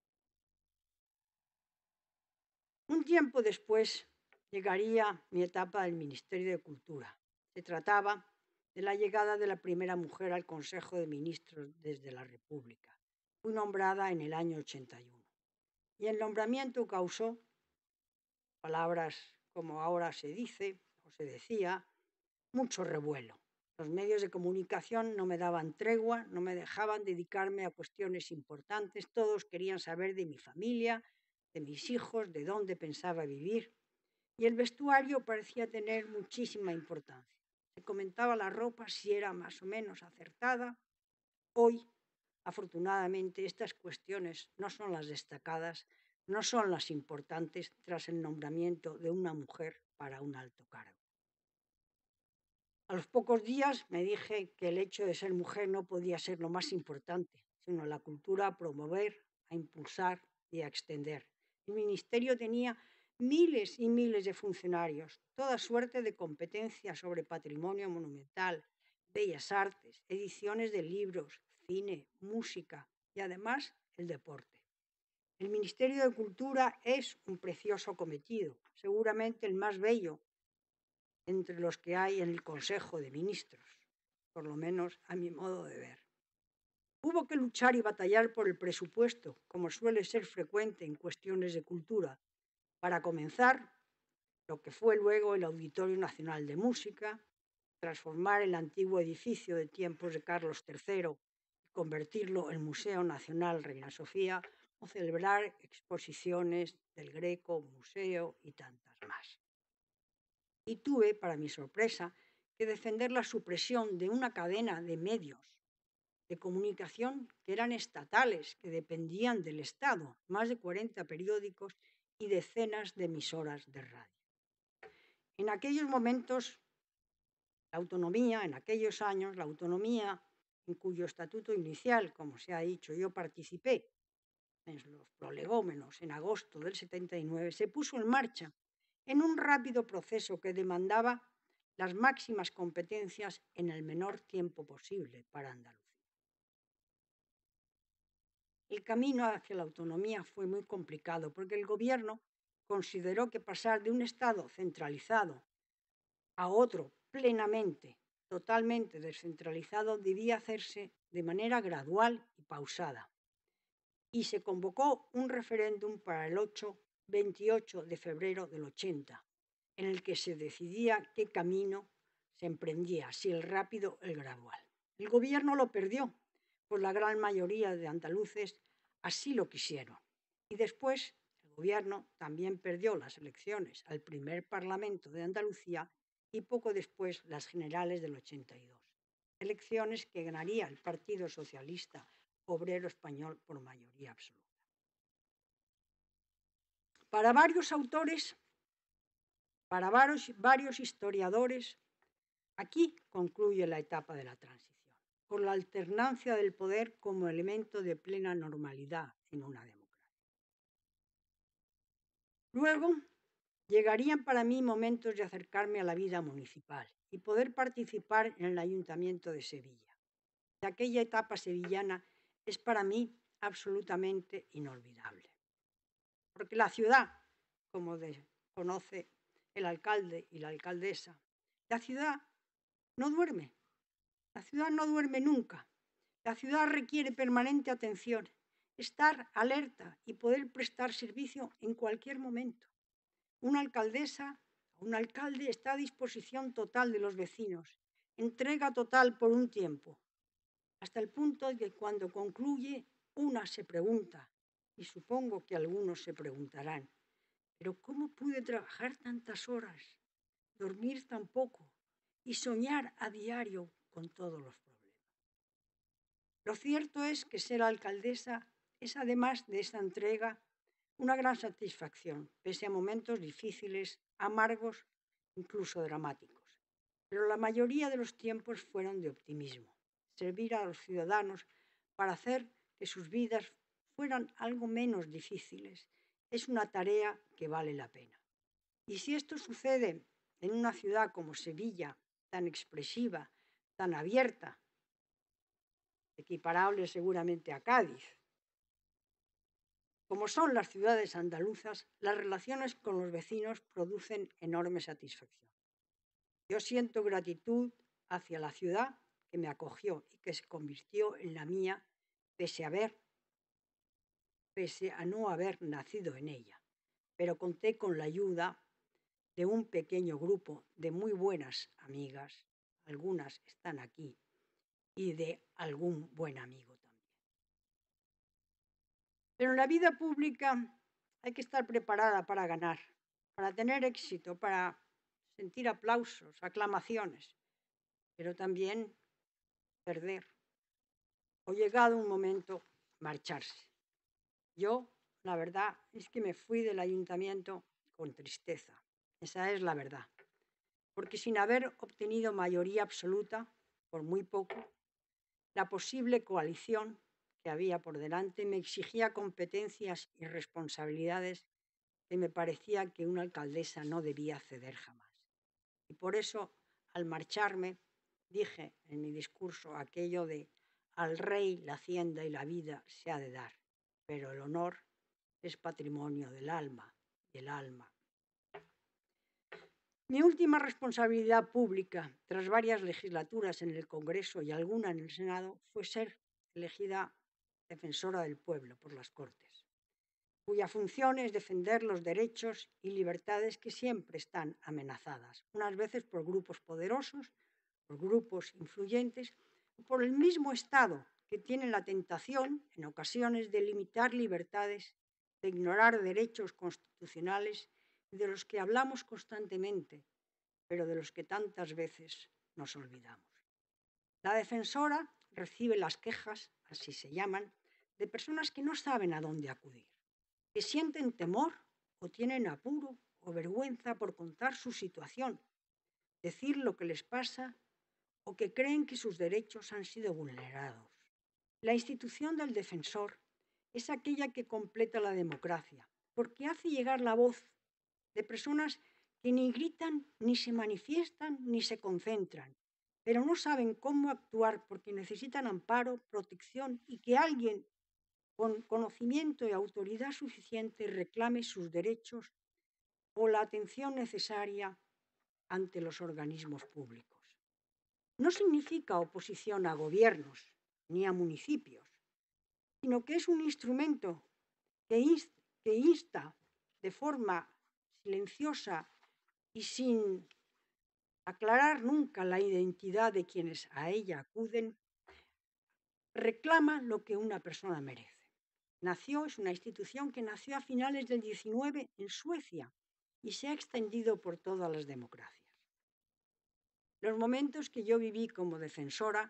Un tiempo después llegaría mi etapa del Ministerio de Cultura. Se trataba de la llegada de la primera mujer al Consejo de Ministros desde la República. Fui nombrada en el año 81. Y el nombramiento causó, palabras como ahora se dice o se decía, mucho revuelo. Los medios de comunicación no me daban tregua, no me dejaban dedicarme a cuestiones importantes. Todos querían saber de mi familia, de mis hijos, de dónde pensaba vivir. Y el vestuario parecía tener muchísima importancia. Se comentaba la ropa si era más o menos acertada. Hoy, afortunadamente, estas cuestiones no son las destacadas, no son las importantes tras el nombramiento de una mujer para un alto cargo. A los pocos días me dije que el hecho de ser mujer no podía ser lo más importante, sino la cultura a promover, a impulsar y a extender. El ministerio tenía miles y miles de funcionarios, toda suerte de competencias sobre patrimonio monumental, bellas artes, ediciones de libros, cine, música y además el deporte. El Ministerio de Cultura es un precioso cometido, seguramente el más bello entre los que hay en el Consejo de Ministros, por lo menos a mi modo de ver. Hubo que luchar y batallar por el presupuesto, como suele ser frecuente en cuestiones de cultura, para comenzar lo que fue luego el Auditorio Nacional de Música, transformar el antiguo edificio de tiempos de Carlos III y convertirlo en Museo Nacional Reina Sofía, o celebrar exposiciones del Greco, Museo y tantas más. Y tuve, para mi sorpresa, que defender la supresión de una cadena de medios de comunicación que eran estatales, que dependían del Estado, más de 40 periódicos y decenas de emisoras de radio. En aquellos momentos, en aquellos años, la autonomía en cuyo estatuto inicial, como se ha dicho, yo participé en los prolegómenos en agosto del 79, se puso en marcha en un rápido proceso que demandaba las máximas competencias en el menor tiempo posible para Andalucía. El camino hacia la autonomía fue muy complicado porque el gobierno consideró que pasar de un Estado centralizado a otro plenamente, totalmente descentralizado, debía hacerse de manera gradual y pausada. Y se convocó un referéndum para el 28 de febrero del 80, en el que se decidía qué camino se emprendía, si el rápido o el gradual. El gobierno lo perdió, pues la gran mayoría de andaluces así lo quisieron. Y después el gobierno también perdió las elecciones al primer Parlamento de Andalucía y poco después las generales del 82. Elecciones que ganaría el Partido Socialista obrero español por mayoría absoluta. Para varios autores, para varios historiadores, aquí concluye la etapa de la transición, con la alternancia del poder como elemento de plena normalidad en una democracia. Luego llegarían para mí momentos de acercarme a la vida municipal y poder participar en el Ayuntamiento de Sevilla. De aquella etapa sevillana es para mí absolutamente inolvidable. Porque la ciudad, como conoce el alcalde y la alcaldesa, la ciudad no duerme. La ciudad no duerme nunca. La ciudad requiere permanente atención, estar alerta y poder prestar servicio en cualquier momento. Una alcaldesa o un alcalde está a disposición total de los vecinos, entrega total por un tiempo, hasta el punto de que cuando concluye una se pregunta, y supongo que algunos se preguntarán, ¿pero cómo pude trabajar tantas horas, dormir tan poco y soñar a diario con todos los problemas? Lo cierto es que ser alcaldesa es, además de esa entrega, una gran satisfacción, pese a momentos difíciles, amargos, incluso dramáticos. Pero la mayoría de los tiempos fueron de optimismo. Servir a los ciudadanos para hacer que sus vidas fueran algo menos difíciles es una tarea que vale la pena. Y si esto sucede en una ciudad como Sevilla, tan expresiva, tan abierta, equiparable seguramente a Cádiz, como son las ciudades andaluzas, las relaciones con los vecinos producen enorme satisfacción. Yo siento gratitud hacia la ciudad que me acogió y que se convirtió en la mía pese a no haber nacido en ella. Pero conté con la ayuda de un pequeño grupo de muy buenas amigas, algunas están aquí, y de algún buen amigo también. Pero en la vida pública hay que estar preparada para ganar, para tener éxito, para sentir aplausos, aclamaciones, pero también perder. O llegado un momento, marcharse. Yo, la verdad, es que me fui del ayuntamiento con tristeza. Esa es la verdad. Porque sin haber obtenido mayoría absoluta, por muy poco, la posible coalición que había por delante me exigía competencias y responsabilidades que me parecía que una alcaldesa no debía ceder jamás. Y por eso, al marcharme, dije en mi discurso aquello de al rey la hacienda y la vida se ha de dar, pero el honor es patrimonio del alma, y el alma. Mi última responsabilidad pública, tras varias legislaturas en el Congreso y alguna en el Senado, fue ser elegida defensora del pueblo por las Cortes, cuya función es defender los derechos y libertades que siempre están amenazadas, unas veces por grupos poderosos, por grupos influyentes, o por el mismo Estado, que tiene la tentación, en ocasiones, de limitar libertades, de ignorar derechos constitucionales y de los que hablamos constantemente, pero de los que tantas veces nos olvidamos. La defensora recibe las quejas, así se llaman, de personas que no saben a dónde acudir, que sienten temor o tienen apuro o vergüenza por contar su situación, decir lo que les pasa o que creen que sus derechos han sido vulnerados. La institución del defensor es aquella que completa la democracia, porque hace llegar la voz de personas que ni gritan, ni se manifiestan, ni se concentran, pero no saben cómo actuar porque necesitan amparo, protección y que alguien con conocimiento y autoridad suficiente reclame sus derechos o la atención necesaria ante los organismos públicos. No significa oposición a gobiernos ni a municipios, sino que es un instrumento que insta de forma silenciosa y sin aclarar nunca la identidad de quienes a ella acuden, reclama lo que una persona merece. Es una institución que nació a finales del XIX en Suecia y se ha extendido por todas las democracias. Los momentos que yo viví como defensora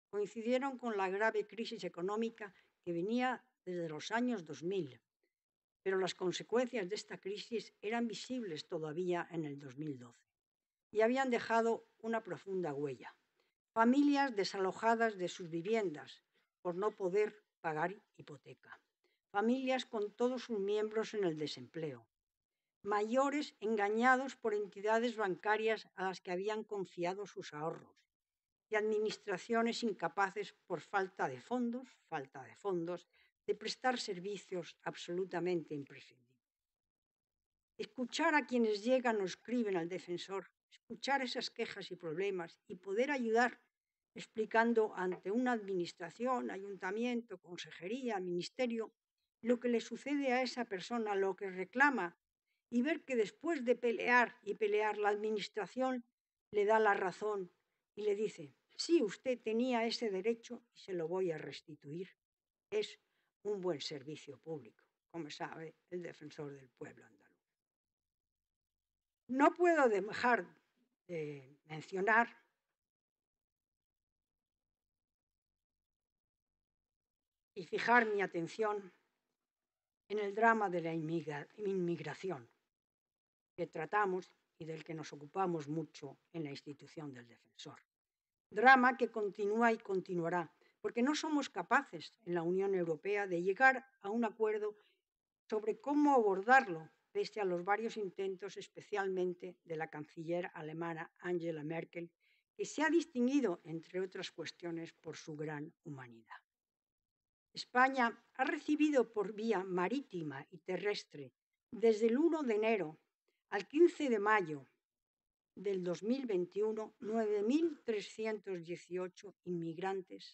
coincidieron con la grave crisis económica que venía desde los años 2000, pero las consecuencias de esta crisis eran visibles todavía en el 2012 y habían dejado una profunda huella. Familias desalojadas de sus viviendas por no poder pagar hipoteca. Familias con todos sus miembros en el desempleo. Mayores engañados por entidades bancarias a las que habían confiado sus ahorros. Y administraciones incapaces por falta de fondos, de prestar servicios absolutamente imprescindibles. Escuchar a quienes llegan o escriben al defensor, escuchar esas quejas y problemas y poder ayudar explicando ante una administración, ayuntamiento, consejería, ministerio, lo que le sucede a esa persona, lo que reclama, y ver que después de pelear y pelear, la administración le da la razón y le dice: sí, usted tenía ese derecho y se lo voy a restituir. Es un buen servicio público, como sabe el defensor del pueblo andaluz. No puedo dejar de mencionar y fijar mi atención en el drama de la inmigración que tratamos y del que nos ocupamos mucho en la institución del defensor. Drama que continúa y continuará, porque no somos capaces en la Unión Europea de llegar a un acuerdo sobre cómo abordarlo, pese a los varios intentos, especialmente de la canciller alemana Angela Merkel, que se ha distinguido, entre otras cuestiones, por su gran humanidad. España ha recibido por vía marítima y terrestre, desde el 1 de enero al 15 de mayo del 2021, 9.318 inmigrantes,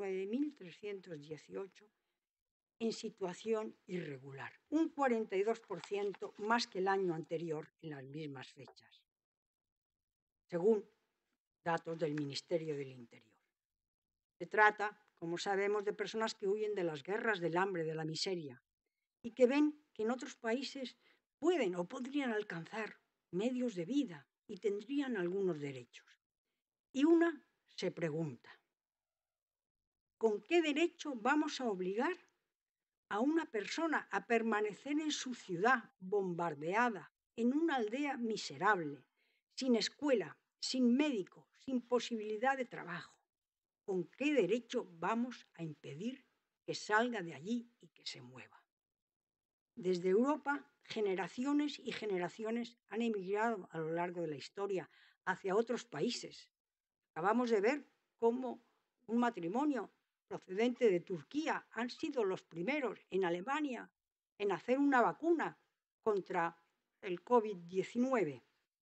9.318 en situación irregular, un 42% más que el año anterior en las mismas fechas, según datos del Ministerio del Interior. Se trata, como sabemos, de personas que huyen de las guerras, del hambre, de la miseria, y que ven que en otros países pueden o podrían alcanzar medios de vida y tendrían algunos derechos. Y una se pregunta: ¿con qué derecho vamos a obligar a una persona a permanecer en su ciudad bombardeada, en una aldea miserable, sin escuela, sin médico, sin posibilidad de trabajo? ¿Con qué derecho vamos a impedir que salga de allí y que se mueva? Desde Europa, generaciones y generaciones han emigrado a lo largo de la historia hacia otros países. Acabamos de ver cómo un matrimonio procedente de Turquía han sido los primeros en Alemania en hacer una vacuna contra el COVID-19.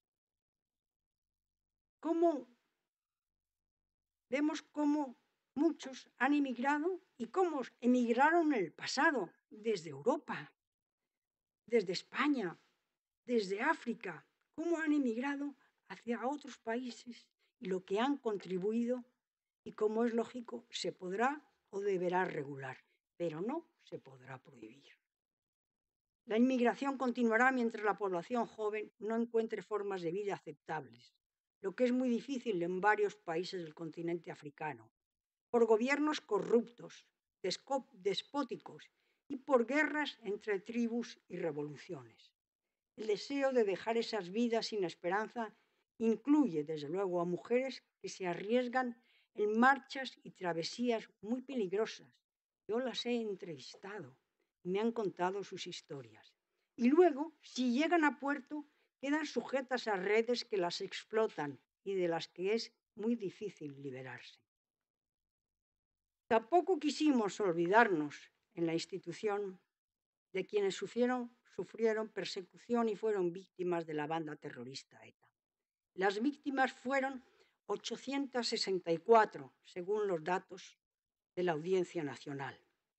Vemos cómo muchos han emigrado y cómo emigraron en el pasado, desde Europa, desde España, desde África, cómo han emigrado hacia otros países y lo que han contribuido, y como es lógico, se podrá o deberá regular, pero no se podrá prohibir. La inmigración continuará mientras la población joven no encuentre formas de vida aceptables, lo que es muy difícil en varios países del continente africano, por gobiernos corruptos, despóticos y por guerras entre tribus y revoluciones. El deseo de dejar esas vidas sin esperanza incluye, desde luego, a mujeres que se arriesgan en marchas y travesías muy peligrosas. Yo las he entrevistado y me han contado sus historias. Y luego, si llegan a puerto, quedan sujetas a redes que las explotan y de las que es muy difícil liberarse. Tampoco quisimos olvidarnos en la institución de quienes sufrieron persecución y fueron víctimas de la banda terrorista ETA. Las víctimas fueron 864, según los datos de la Audiencia Nacional.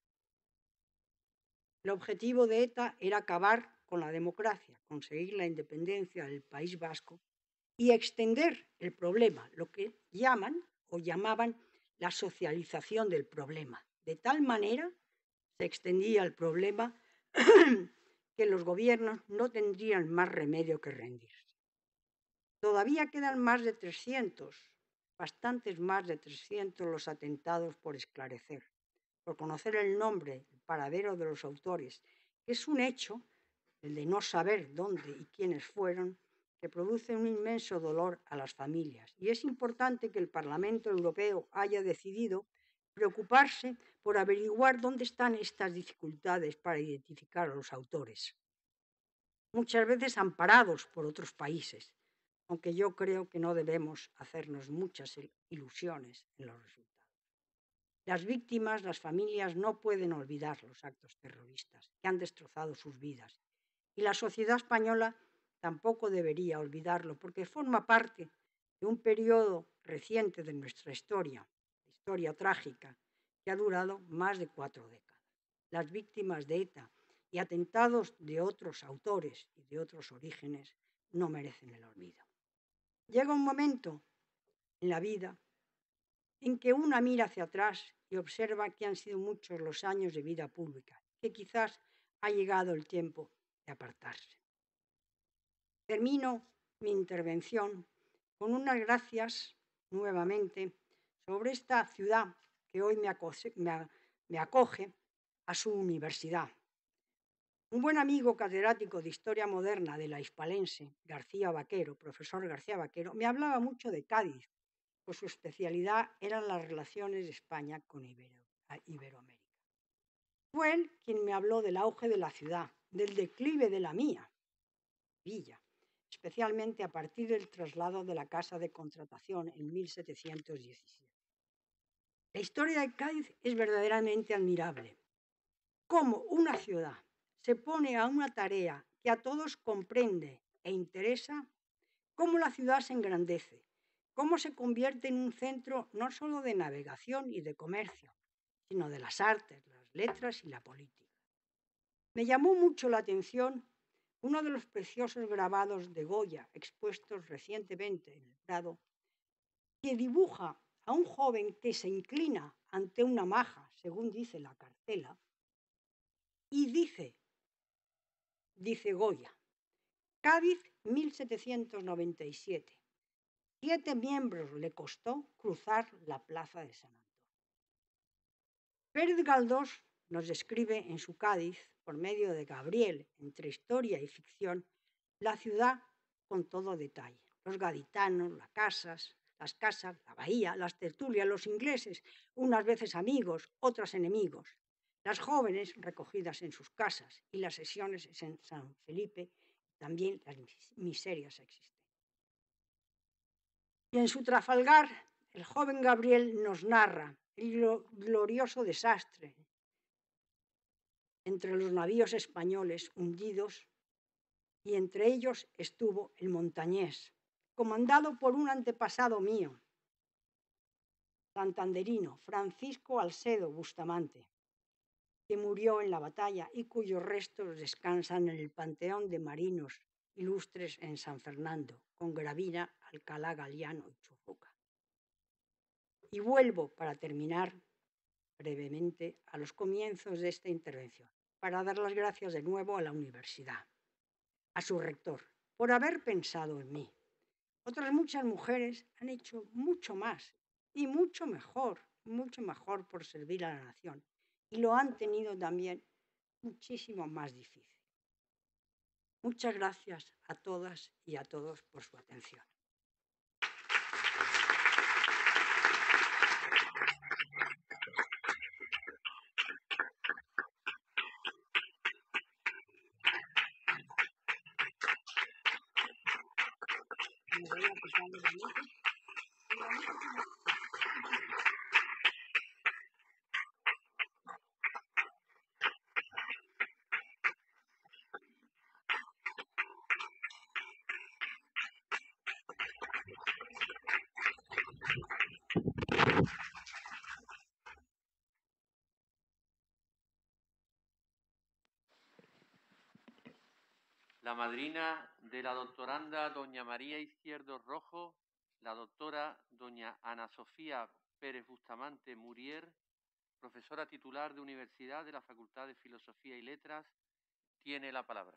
El objetivo de ETA era acabar con la democracia, conseguir la independencia del País Vasco y extender el problema, lo que llamaban la socialización del problema. De tal manera se extendía el problema que los gobiernos no tendrían más remedio que rendirse. Todavía quedan más de 300 bastantes más de 300 los atentados por esclarecer, por conocer el nombre, el paradero de los autores, que es un hecho, el de no saber dónde y quiénes fueron, que produce un inmenso dolor a las familias. Y es importante que el Parlamento Europeo haya decidido preocuparse por averiguar dónde están estas dificultades para identificar a los autores, muchas veces amparados por otros países, aunque yo creo que no debemos hacernos muchas ilusiones en los resultados. Las víctimas, las familias, no pueden olvidar los actos terroristas que han destrozado sus vidas. Y la sociedad española tampoco debería olvidarlo, porque forma parte de un periodo reciente de nuestra historia, historia trágica, que ha durado más de 4 décadas. Las víctimas de ETA y atentados de otros autores y de otros orígenes no merecen el olvido. Llega un momento en la vida en que una mira hacia atrás y observa que han sido muchos los años de vida pública, que quizás ha llegado el tiempo de apartarse. Termino mi intervención con unas gracias nuevamente sobre esta ciudad que hoy me acoge a su universidad. Un buen amigo catedrático de Historia Moderna de la Hispalense, García Vaquero, profesor García Vaquero, me hablaba mucho de Cádiz, pues su especialidad eran las relaciones de España con Iberoamérica. Fue él quien me habló del auge de la ciudad, del declive de la mía, Villa, especialmente a partir del traslado de la Casa de Contratación en 1717. La historia de Cádiz es verdaderamente admirable. Cómo una ciudad se pone a una tarea que a todos comprende e interesa, cómo la ciudad se engrandece, cómo se convierte en un centro no solo de navegación y de comercio, sino de las artes, las letras y la política. Me llamó mucho la atención uno de los preciosos grabados de Goya expuestos recientemente en el Prado, que dibuja a un joven que se inclina ante una maja, según dice la cartela, y dice Goya, Cádiz 1797. 7 miembros le costó cruzar la plaza de San Antón. Pérez Galdós nos describe en su Cádiz, por medio de Gabriel, entre historia y ficción, la ciudad con todo detalle. Los gaditanos, las casas, la bahía, las tertulias, los ingleses, unas veces amigos, otras enemigos, las jóvenes recogidas en sus casas y las sesiones en San Felipe, también las miserias existentes. Y en su Trafalgar, el joven Gabriel nos narra el glorioso desastre entre los navíos españoles hundidos, y entre ellos estuvo el Montañés, comandado por un antepasado mío, santanderino, Francisco Alcedo Bustamante, que murió en la batalla y cuyos restos descansan en el Panteón de Marinos Ilustres en San Fernando, con Gravina, Alcalá Galiano y Churruca. Y vuelvo, para terminar brevemente, a los comienzos de esta intervención, para dar las gracias de nuevo a la universidad, a su rector, por haber pensado en mí. Otras muchas mujeres han hecho mucho más y mucho mejor por servir a la nación, y lo han tenido también muchísimo más difícil. Muchas gracias a todas y a todos por su atención. La madrina de la doctoranda doña María Izquierdo Rojo, la doctora doña Ana Sofía Pérez Bustamante Murier, profesora titular de Universidad de la Facultad de Filosofía y Letras, tiene la palabra.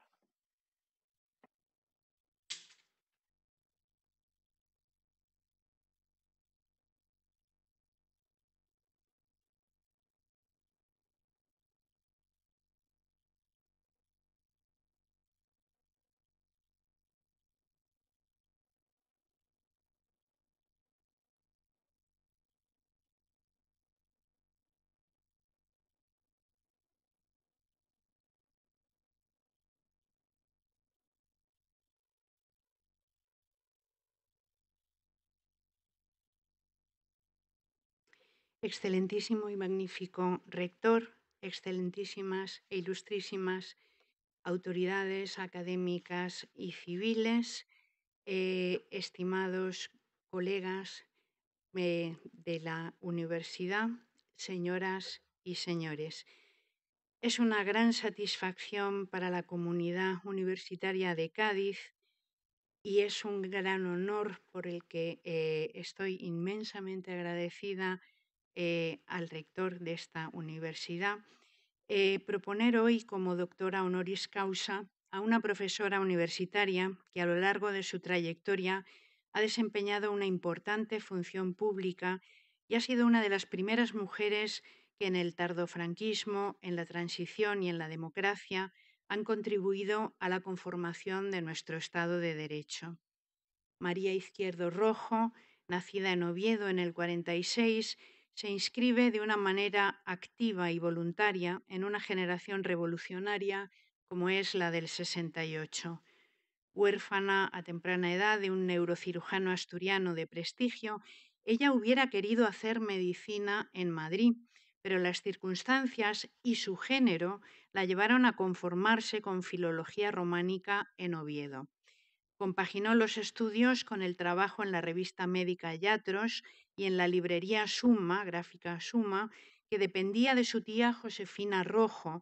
Excelentísimo y magnífico rector, excelentísimas e ilustrísimas autoridades académicas y civiles, estimados colegas de la universidad, señoras y señores. Es una gran satisfacción para la comunidad universitaria de Cádiz y es un gran honor por el que estoy inmensamente agradecida al rector de esta universidad, proponer hoy como doctora honoris causa a una profesora universitaria que a lo largo de su trayectoria ha desempeñado una importante función pública y ha sido una de las primeras mujeres que en el tardofranquismo, en la transición y en la democracia han contribuido a la conformación de nuestro Estado de Derecho. María Izquierdo Rojo, nacida en Oviedo en el 46, se inscribe de una manera activa y voluntaria en una generación revolucionaria como es la del 68. Huérfana a temprana edad de un neurocirujano asturiano de prestigio, ella hubiera querido hacer medicina en Madrid, pero las circunstancias y su género la llevaron a conformarse con filología románica en Oviedo. Compaginó los estudios con el trabajo en la revista médica Yatros y en la librería Suma, gráfica Suma, que dependía de su tía Josefina Rojo.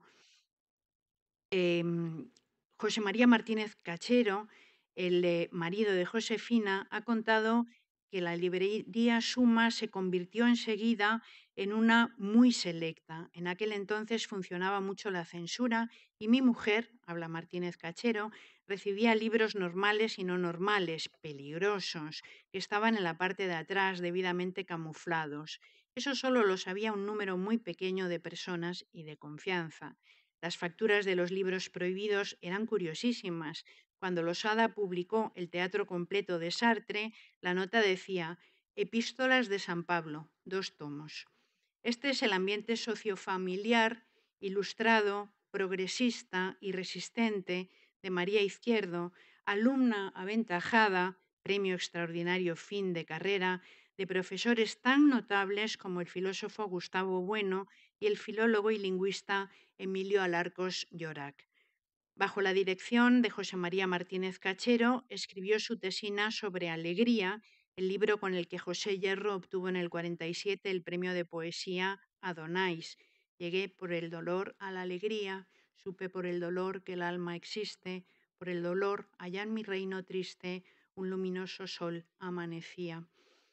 José María Martínez Cachero, el marido de Josefina, ha contado que la librería Suma se convirtió enseguida en una muy selecta. En aquel entonces funcionaba mucho la censura y mi mujer, habla Martínez Cachero, recibía libros normales y no normales, peligrosos, que estaban en la parte de atrás debidamente camuflados. Eso solo lo sabía un número muy pequeño de personas y de confianza. Las facturas de los libros prohibidos eran curiosísimas. Cuando Losada publicó El teatro completo de Sartre, la nota decía Epístolas de San Pablo, 2 tomos. Este es el ambiente sociofamiliar, ilustrado, progresista y resistente de María Izquierdo, alumna aventajada, premio extraordinario fin de carrera, de profesores tan notables como el filósofo Gustavo Bueno y el filólogo y lingüista Emilio Alarcos Llorac. Bajo la dirección de José María Martínez Cachero, escribió su tesina sobre Alegría, el libro con el que José Hierro obtuvo en el 47 el premio de poesía Adonais. Llegué por el dolor a la alegría, supe por el dolor que el alma existe, por el dolor, allá en mi reino triste, un luminoso sol amanecía.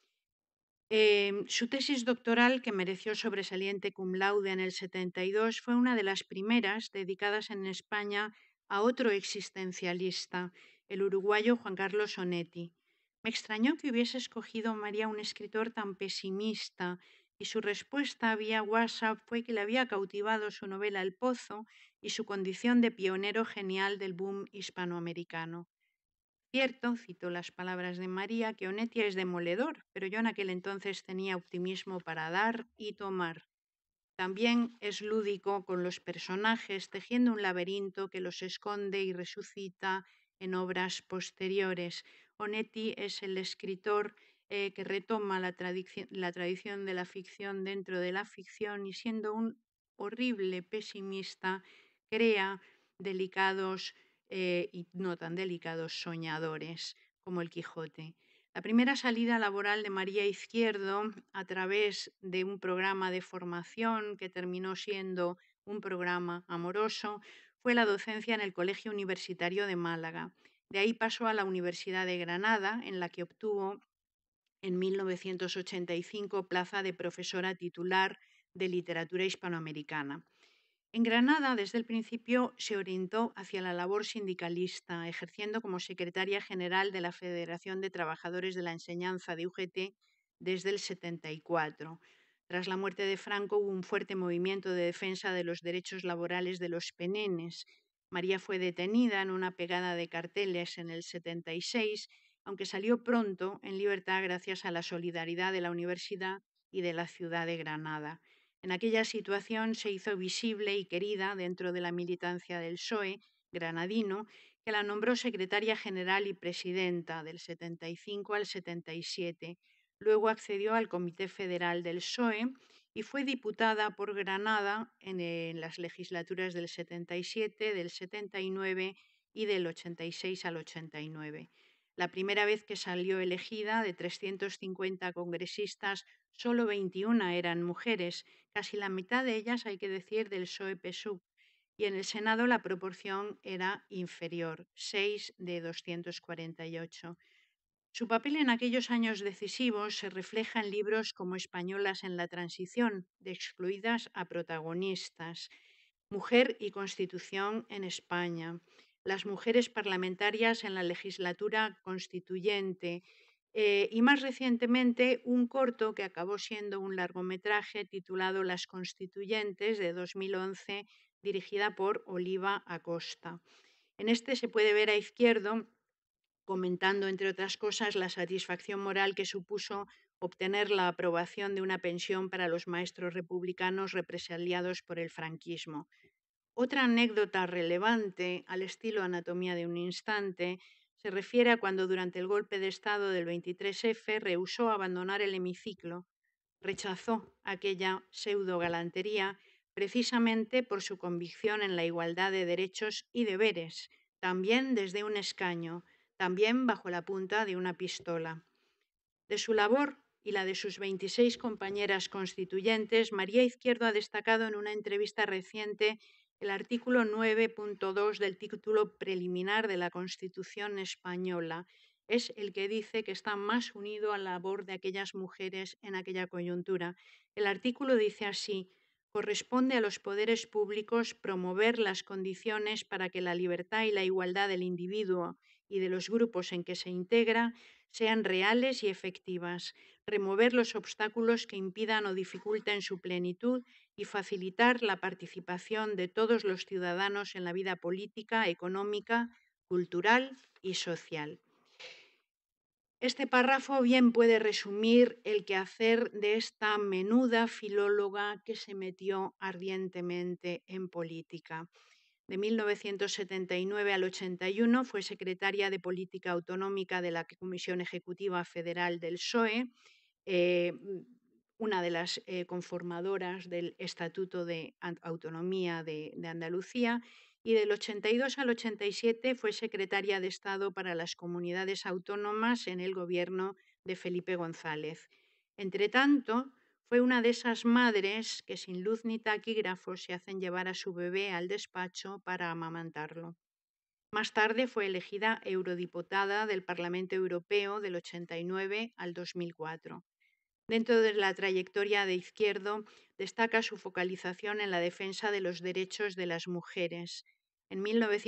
Su tesis doctoral, que mereció sobresaliente cum laude en el 72, fue una de las primeras dedicadas en España a otro existencialista, el uruguayo Juan Carlos Onetti. Me extrañó que hubiese escogido María un escritor tan pesimista y su respuesta vía WhatsApp fue que le había cautivado su novela El Pozo y su condición de pionero genial del boom hispanoamericano. Cierto, citó las palabras de María, que Onetti es demoledor, pero yo en aquel entonces tenía optimismo para dar y tomar. También es lúdico con los personajes, tejiendo un laberinto que los esconde y resucita en obras posteriores. Onetti es el escritor que retoma la tradición de la ficción dentro de la ficción y siendo un horrible pesimista, crea delicados y no tan delicados soñadores como el Quijote. La primera salida laboral de María Izquierdo a través de un programa de formación que terminó siendo un programa amoroso fue la docencia en el Colegio Universitario de Málaga. De ahí pasó a la Universidad de Granada, en la que obtuvo en 1985 plaza de profesora titular de literatura hispanoamericana. En Granada, desde el principio, se orientó hacia la labor sindicalista, ejerciendo como secretaria general de la Federación de Trabajadores de la Enseñanza de UGT desde el 74. Tras la muerte de Franco hubo un fuerte movimiento de defensa de los derechos laborales de los penenes. María fue detenida en una pegada de carteles en el 76, aunque salió pronto en libertad gracias a la solidaridad de la universidad y de la ciudad de Granada. En aquella situación se hizo visible y querida dentro de la militancia del PSOE granadino, que la nombró secretaria general y presidenta del 75 al 77. Luego accedió al Comité Federal del PSOE y fue diputada por Granada en las legislaturas del 77, del 79 y del 86 al 89. La primera vez que salió elegida, de 350 congresistas, solo 21 eran mujeres, casi la mitad de ellas, hay que decir, del PSOE-PSUV, y en el Senado la proporción era inferior, 6 de 248. Su papel en aquellos años decisivos se refleja en libros como Españolas en la transición, de excluidas a protagonistas, Mujer y Constitución en España, Las mujeres parlamentarias en la legislatura constituyente y más recientemente un corto que acabó siendo un largometraje titulado Las Constituyentes de 2011, dirigida por Oliva Acosta. En este se puede ver a Izquierdo comentando, entre otras cosas, la satisfacción moral que supuso obtener la aprobación de una pensión para los maestros republicanos represaliados por el franquismo. Otra anécdota relevante, al estilo Anatomía de un instante, se refiere a cuando durante el golpe de Estado del 23F rehusó abandonar el hemiciclo. Rechazó aquella pseudo-galantería precisamente por su convicción en la igualdad de derechos y deberes, también desde un escaño, también bajo la punta de una pistola. De su labor y la de sus 26 compañeras constituyentes, María Izquierdo ha destacado en una entrevista reciente el artículo 9.2 del título preliminar de la Constitución española. Es el que dice que está más unido a la labor de aquellas mujeres en aquella coyuntura. El artículo dice así: corresponde a los poderes públicos promover las condiciones para que la libertad y la igualdad del individuo y de los grupos en que se integra sean reales y efectivas, remover los obstáculos que impidan o dificulten su plenitud y facilitar la participación de todos los ciudadanos en la vida política, económica, cultural y social. Este párrafo bien puede resumir el quehacer de esta menuda filóloga que se metió ardientemente en política. De 1979 al 81 fue secretaria de Política Autonómica de la Comisión Ejecutiva Federal del PSOE, una de las conformadoras del Estatuto de Autonomía de Andalucía, y del 82 al 87 fue secretaria de Estado para las Comunidades Autónomas en el gobierno de Felipe González. Entretanto, fue una de esas madres que sin luz ni taquígrafo se hacen llevar a su bebé al despacho para amamantarlo. Más tarde fue elegida eurodiputada del Parlamento Europeo del 89 al 2004. Dentro de la trayectoria de Izquierdo destaca su focalización en la defensa de los derechos de las mujeres. En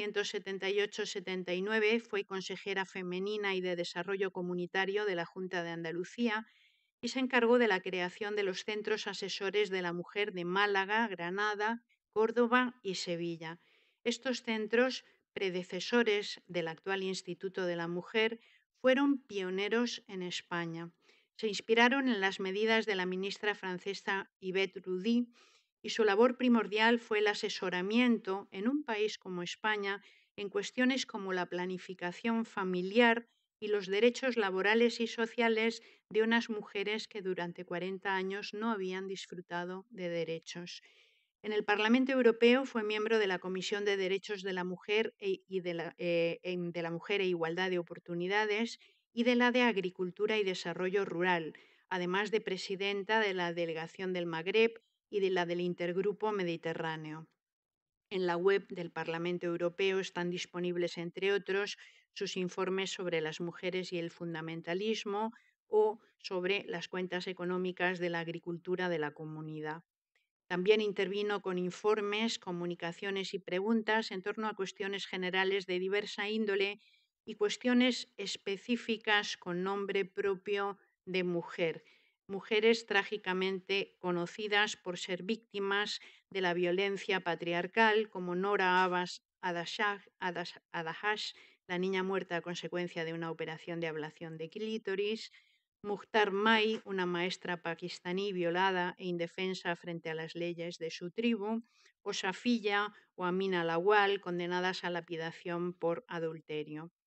1978-79 fue consejera femenina y de desarrollo comunitario de la Junta de Andalucía y se encargó de la creación de los centros asesores de la mujer de Málaga, Granada, Córdoba y Sevilla. Estos centros, predecesores del actual Instituto de la Mujer, fueron pioneros en España. Se inspiraron en las medidas de la ministra francesa Yvette Roudy y su labor primordial fue el asesoramiento en un país como España en cuestiones como la planificación familiar y los derechos laborales y sociales de unas mujeres que durante 40 años no habían disfrutado de derechos. En el Parlamento Europeo fue miembro de la Comisión de Derechos de la Mujer e Igualdad de Oportunidades y de la de Agricultura y Desarrollo Rural, además de presidenta de la Delegación del Magreb y de la del Intergrupo Mediterráneo. En la web del Parlamento Europeo están disponibles, entre otros, sus informes sobre las mujeres y el fundamentalismo o sobre las cuentas económicas de la agricultura de la comunidad. También intervino con informes, comunicaciones y preguntas en torno a cuestiones generales de diversa índole y cuestiones específicas con nombre propio de mujer. Mujeres trágicamente conocidas por ser víctimas de la violencia patriarcal, como Nora Abbas Adahash, la niña muerta a consecuencia de una operación de ablación de clítoris, Mukhtar Mai, una maestra pakistaní violada e indefensa frente a las leyes de su tribu, o Safiya o Amina Lawal, condenadas a lapidación por adulterio.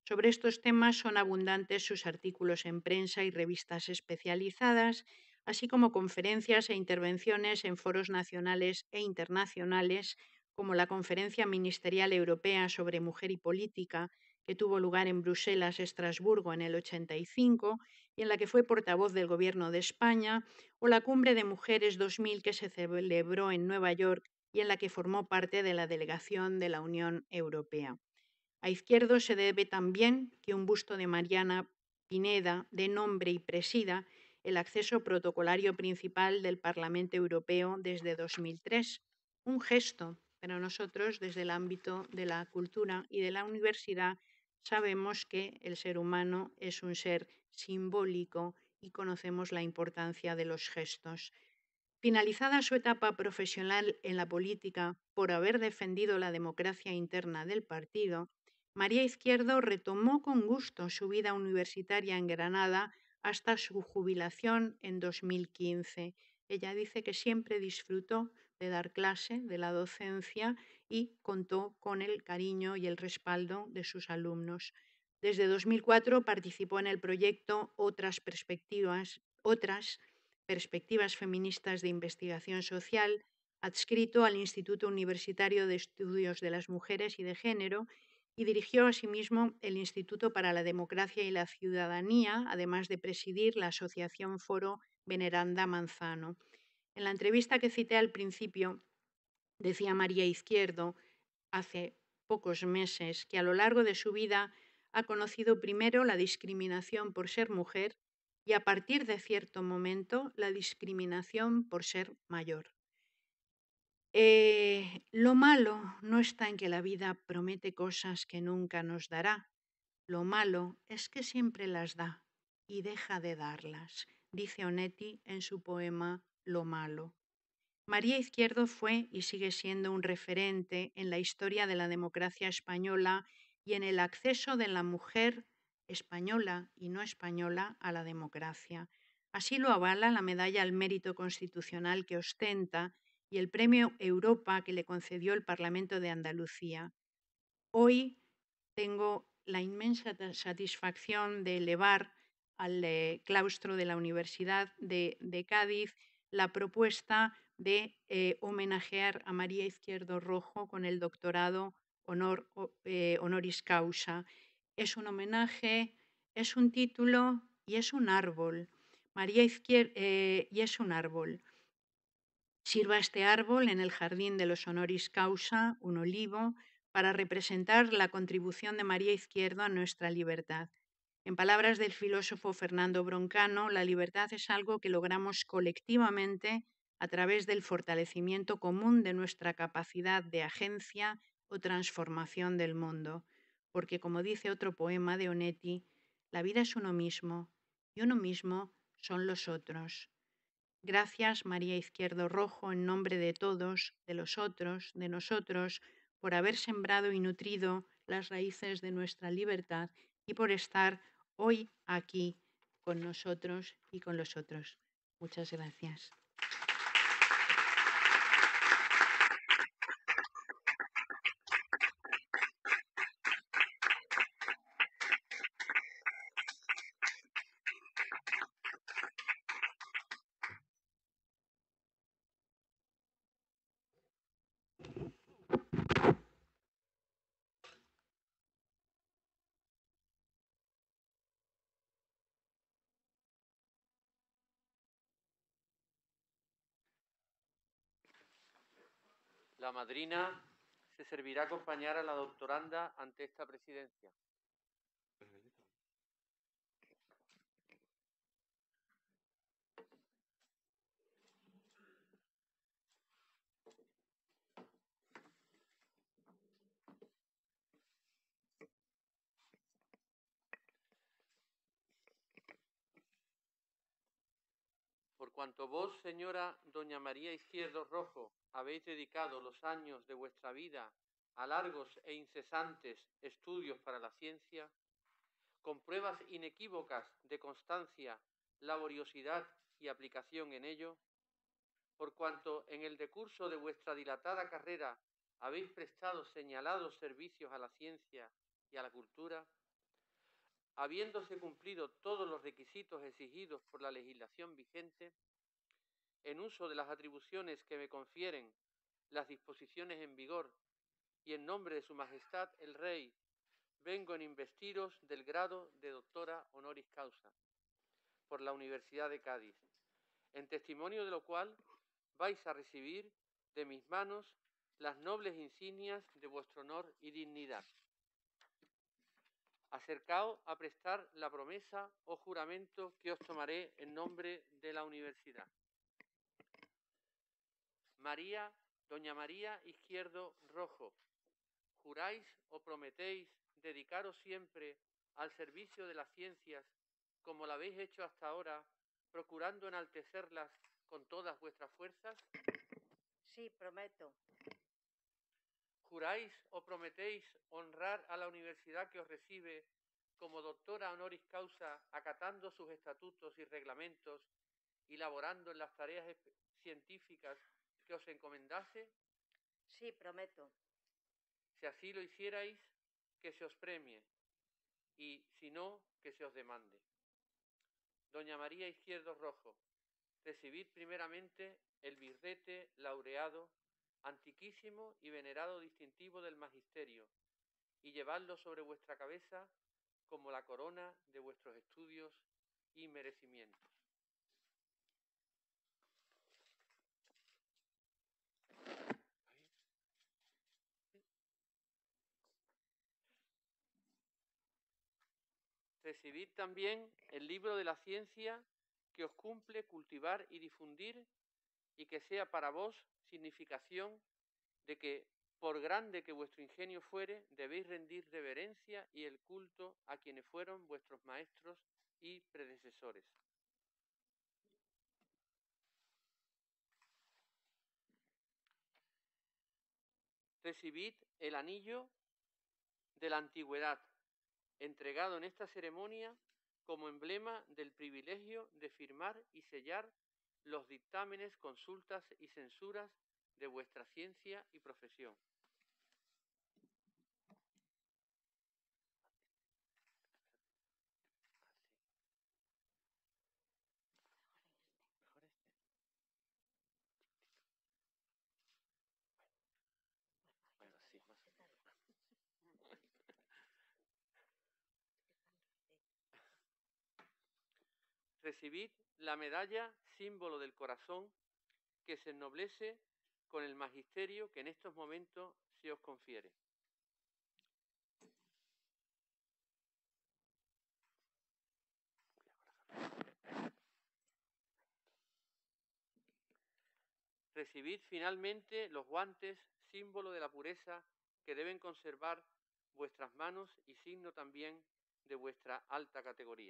Sobre estos temas son abundantes sus artículos en prensa y revistas especializadas, así como conferencias e intervenciones en foros nacionales e internacionales, como la Conferencia Ministerial Europea sobre Mujer y Política, que tuvo lugar en Bruselas, Estrasburgo, en el 85, y en la que fue portavoz del Gobierno de España, o la Cumbre de Mujeres 2000, que se celebró en Nueva York y en la que formó parte de la delegación de la Unión Europea. A Izquierdo se debe también que un busto de Mariana Pineda dé nombre y presida el acceso protocolario principal del Parlamento Europeo desde 2003, un gesto, pero nosotros desde el ámbito de la cultura y de la universidad sabemos que el ser humano es un ser simbólico y conocemos la importancia de los gestos. Finalizada su etapa profesional en la política por haber defendido la democracia interna del partido, María Izquierdo retomó con gusto su vida universitaria en Granada hasta su jubilación en 2015. Ella dice que siempre disfrutó de dar clase, de la docencia, y contó con el cariño y el respaldo de sus alumnos. Desde 2004 participó en el proyecto Otras Perspectivas Feministas de Investigación Social, adscrito al Instituto Universitario de Estudios de las Mujeres y de Género, y dirigió asimismo el Instituto para la Democracia y la Ciudadanía, además de presidir la Asociación Foro Veneranda Manzano. En la entrevista que cité al principio, decía María Izquierdo hace pocos meses que a lo largo de su vida ha conocido primero la discriminación por ser mujer y a partir de cierto momento la discriminación por ser mayor. Lo malo no está en que la vida promete cosas que nunca nos dará. Lo malo es que siempre las da y deja de darlas, dice Onetti en su poema Lo malo. María Izquierdo fue y sigue siendo un referente en la historia de la democracia española y en el acceso de la mujer española y no española a la democracia. Así lo avala la medalla al mérito constitucional que ostenta y el premio Europa que le concedió el Parlamento de Andalucía. Hoy tengo la inmensa satisfacción de elevar al claustro de la Universidad de Cádiz la propuesta de homenajear a María Izquierdo Rojo con el doctorado honoris causa. Es un homenaje, es un título y es un árbol. María Izquierdo, y es un árbol. Sirva este árbol en el jardín de los honoris causa, un olivo, para representar la contribución de María Izquierdo a nuestra libertad. En palabras del filósofo Fernando Broncano, la libertad es algo que logramos colectivamente a través del fortalecimiento común de nuestra capacidad de agencia o transformación del mundo. Porque, como dice otro poema de Onetti, la vida es uno mismo y uno mismo son los otros. Gracias, María Izquierdo Rojo, en nombre de todos, de los otros, de nosotros, por haber sembrado y nutrido las raíces de nuestra libertad y por estar hoy aquí con nosotros y con los otros. Muchas gracias. La madrina se servirá acompañar a la doctoranda ante esta presidencia. Por cuanto vos, señora doña María Izquierdo Rojo, habéis dedicado los años de vuestra vida a largos e incesantes estudios para la ciencia, con pruebas inequívocas de constancia, laboriosidad y aplicación en ello, por cuanto en el decurso de vuestra dilatada carrera habéis prestado señalados servicios a la ciencia y a la cultura, habiéndose cumplido todos los requisitos exigidos por la legislación vigente, en uso de las atribuciones que me confieren las disposiciones en vigor y en nombre de Su Majestad el Rey, vengo en investiros del grado de doctora honoris causa por la Universidad de Cádiz, en testimonio de lo cual vais a recibir de mis manos las nobles insignias de vuestro honor y dignidad. Acercaos a prestar la promesa o juramento que os tomaré en nombre de la Universidad. Doña María Izquierdo Rojo, ¿juráis o prometéis dedicaros siempre al servicio de las ciencias como lo habéis hecho hasta ahora, procurando enaltecerlas con todas vuestras fuerzas? Sí, prometo. ¿Juráis o prometéis honrar a la universidad que os recibe como doctora honoris causa, acatando sus estatutos y reglamentos y laborando en las tareas científicas que os encomendase? Sí, prometo. Si así lo hicierais, que se os premie, y si no, que se os demande. Doña María Izquierdo Rojo, recibid primeramente el birrete laureado, antiquísimo y venerado distintivo del magisterio, y llevadlo sobre vuestra cabeza como la corona de vuestros estudios y merecimientos. Recibid también el libro de la ciencia que os cumple cultivar y difundir, y que sea para vos significación de que, por grande que vuestro ingenio fuere, debéis rendir reverencia y el culto a quienes fueron vuestros maestros y predecesores. Recibid el anillo de la antigüedad, entregado en esta ceremonia como emblema del privilegio de firmar y sellar los dictámenes, consultas y censuras de vuestra ciencia y profesión. Recibid la medalla, símbolo del corazón, que se ennoblece con el magisterio que en estos momentos se os confiere. Recibid finalmente los guantes, símbolo de la pureza, que deben conservar vuestras manos y signo también de vuestra alta categoría.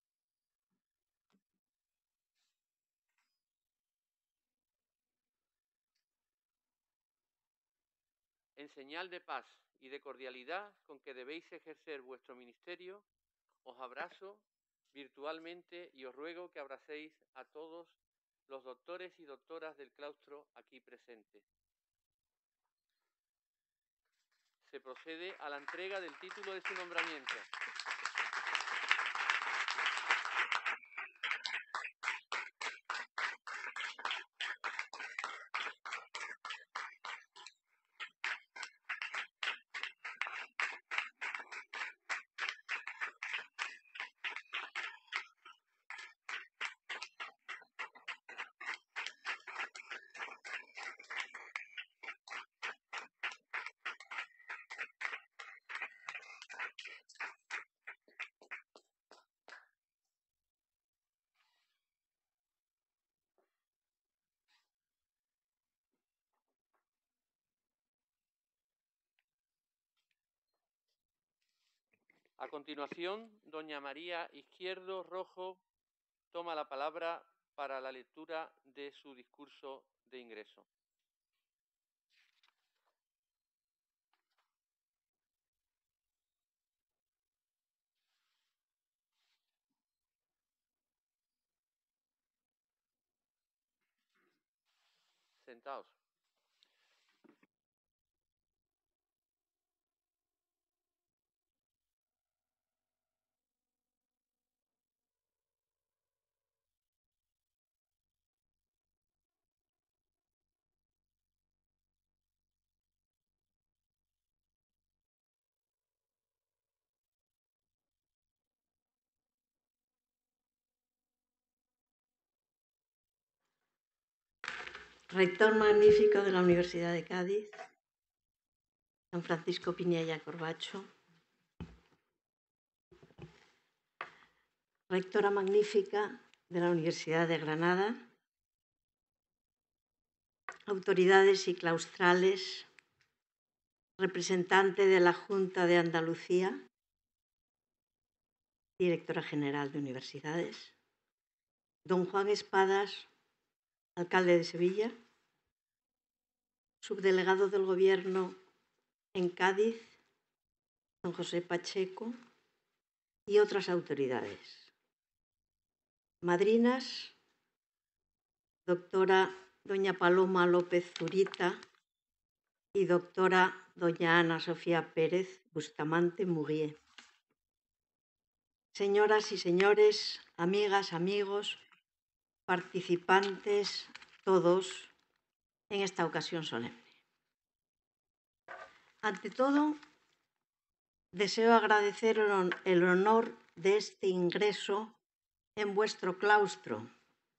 En señal de paz y de cordialidad con que debéis ejercer vuestro ministerio, os abrazo virtualmente y os ruego que abracéis a todos los doctores y doctoras del claustro aquí presentes. Se procede a la entrega del título de su nombramiento. A continuación, doña María Izquierdo Rojo toma la palabra para la lectura de su discurso de ingreso. Sentaos. Rector magnífico de la Universidad de Cádiz, don Francisco Piniella Corbacho. Rectora magnífica de la Universidad de Granada. Autoridades y claustrales, representante de la Junta de Andalucía, directora general de Universidades, don Juan Espadas, alcalde de Sevilla, subdelegado del Gobierno en Cádiz, don José Pacheco y otras autoridades. Madrinas, doctora doña Paloma López Zurita y doctora doña Ana Sofía Pérez Bustamante Murié. Señoras y señores, amigas, amigos, participantes, todos, en esta ocasión solemne. Ante todo, deseo agradecer el honor de este ingreso en vuestro claustro,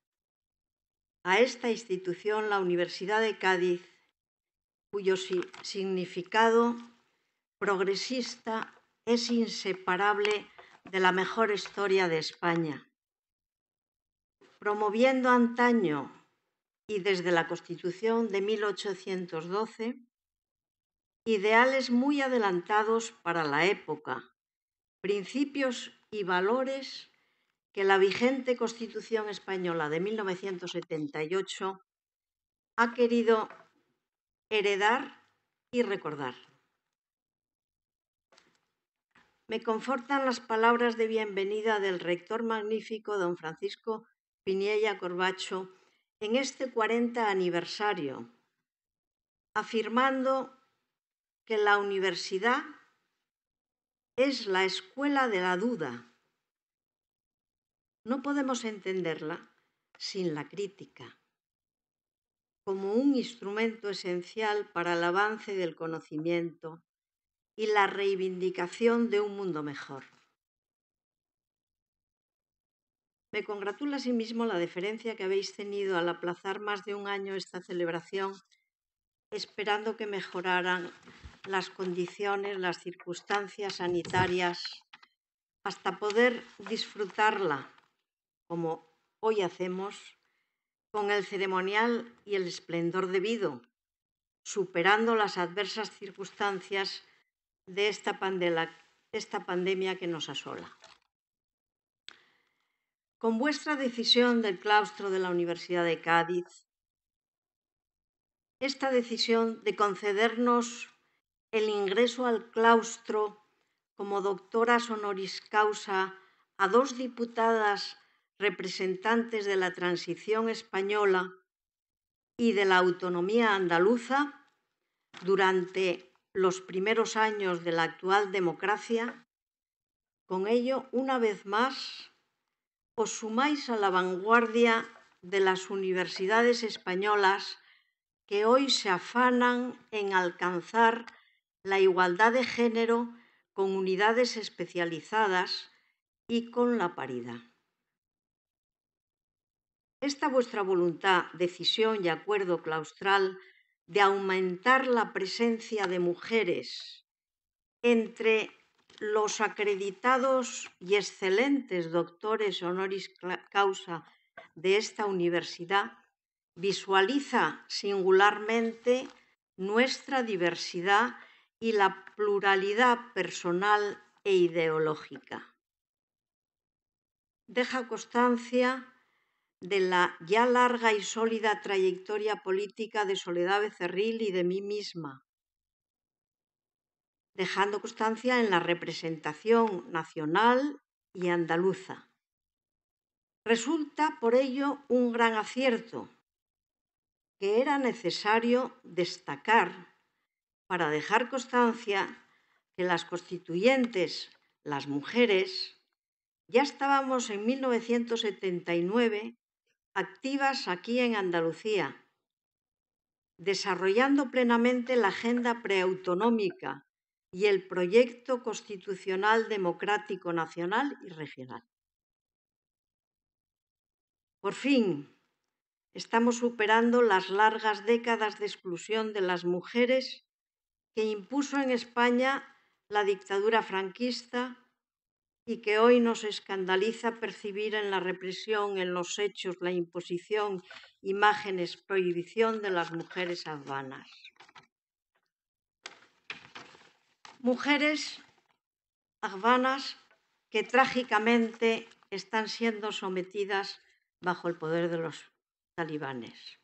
a esta institución, la Universidad de Cádiz, cuyo significado progresista es inseparable de la mejor historia de España, promoviendo antaño y desde la Constitución de 1812 ideales muy adelantados para la época, principios y valores que la vigente Constitución española de 1978 ha querido heredar y recordar. Me confortan las palabras de bienvenida del rector magnífico don Francisco Piniella Corbacho en este 40 aniversario, afirmando que la universidad es la escuela de la duda. No podemos entenderla sin la crítica, como un instrumento esencial para el avance del conocimiento y la reivindicación de un mundo mejor. Me congratula asimismo la deferencia que habéis tenido al aplazar más de un año esta celebración, esperando que mejoraran las condiciones, las circunstancias sanitarias, hasta poder disfrutarla, como hoy hacemos, con el ceremonial y el esplendor debido, superando las adversas circunstancias de esta pandemia que nos asola. Con vuestra decisión del claustro de la Universidad de Cádiz, esta decisión de concedernos el ingreso al claustro como doctoras honoris causa a dos diputadas representantes de la transición española y de la autonomía andaluza durante los primeros años de la actual democracia, con ello, una vez más, os sumáis a la vanguardia de las universidades españolas que hoy se afanan en alcanzar la igualdad de género con unidades especializadas y con la paridad. Esta vuestra voluntad, decisión y acuerdo claustral de aumentar la presencia de mujeres entre los acreditados y excelentes doctores honoris causa de esta universidad visualiza singularmente nuestra diversidad y la pluralidad personal e ideológica. Deja constancia de la ya larga y sólida trayectoria política de Soledad Becerril y de mí misma, dejando constancia en la representación nacional y andaluza. Resulta por ello un gran acierto que era necesario destacar para dejar constancia que las constituyentes, las mujeres, ya estábamos en 1979 activas aquí en Andalucía, desarrollando plenamente la agenda preautonómica y el proyecto constitucional democrático nacional y regional. Por fin, Estamos superando las largas décadas de exclusión de las mujeres que impuso en España la dictadura franquista y que hoy nos escandaliza percibir en la represión, en los hechos, la imposición, imágenes, prohibición de las mujeres afganas. Mujeres afganas que trágicamente están siendo sometidas bajo el poder de los talibanes.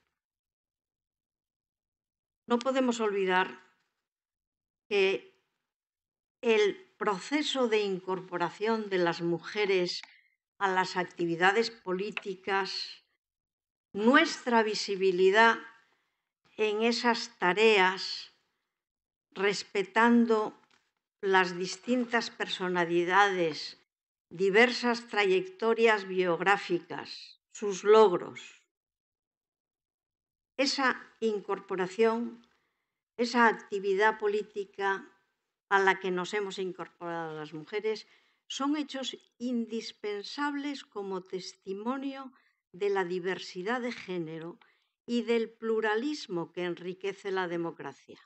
No podemos olvidar que el proceso de incorporación de las mujeres a las actividades políticas, nuestra visibilidad en esas tareas, respetando las distintas personalidades, diversas trayectorias biográficas, sus logros. Esa incorporación, esa actividad política a la que nos hemos incorporado las mujeres, son hechos indispensables como testimonio de la diversidad de género y del pluralismo que enriquece la democracia.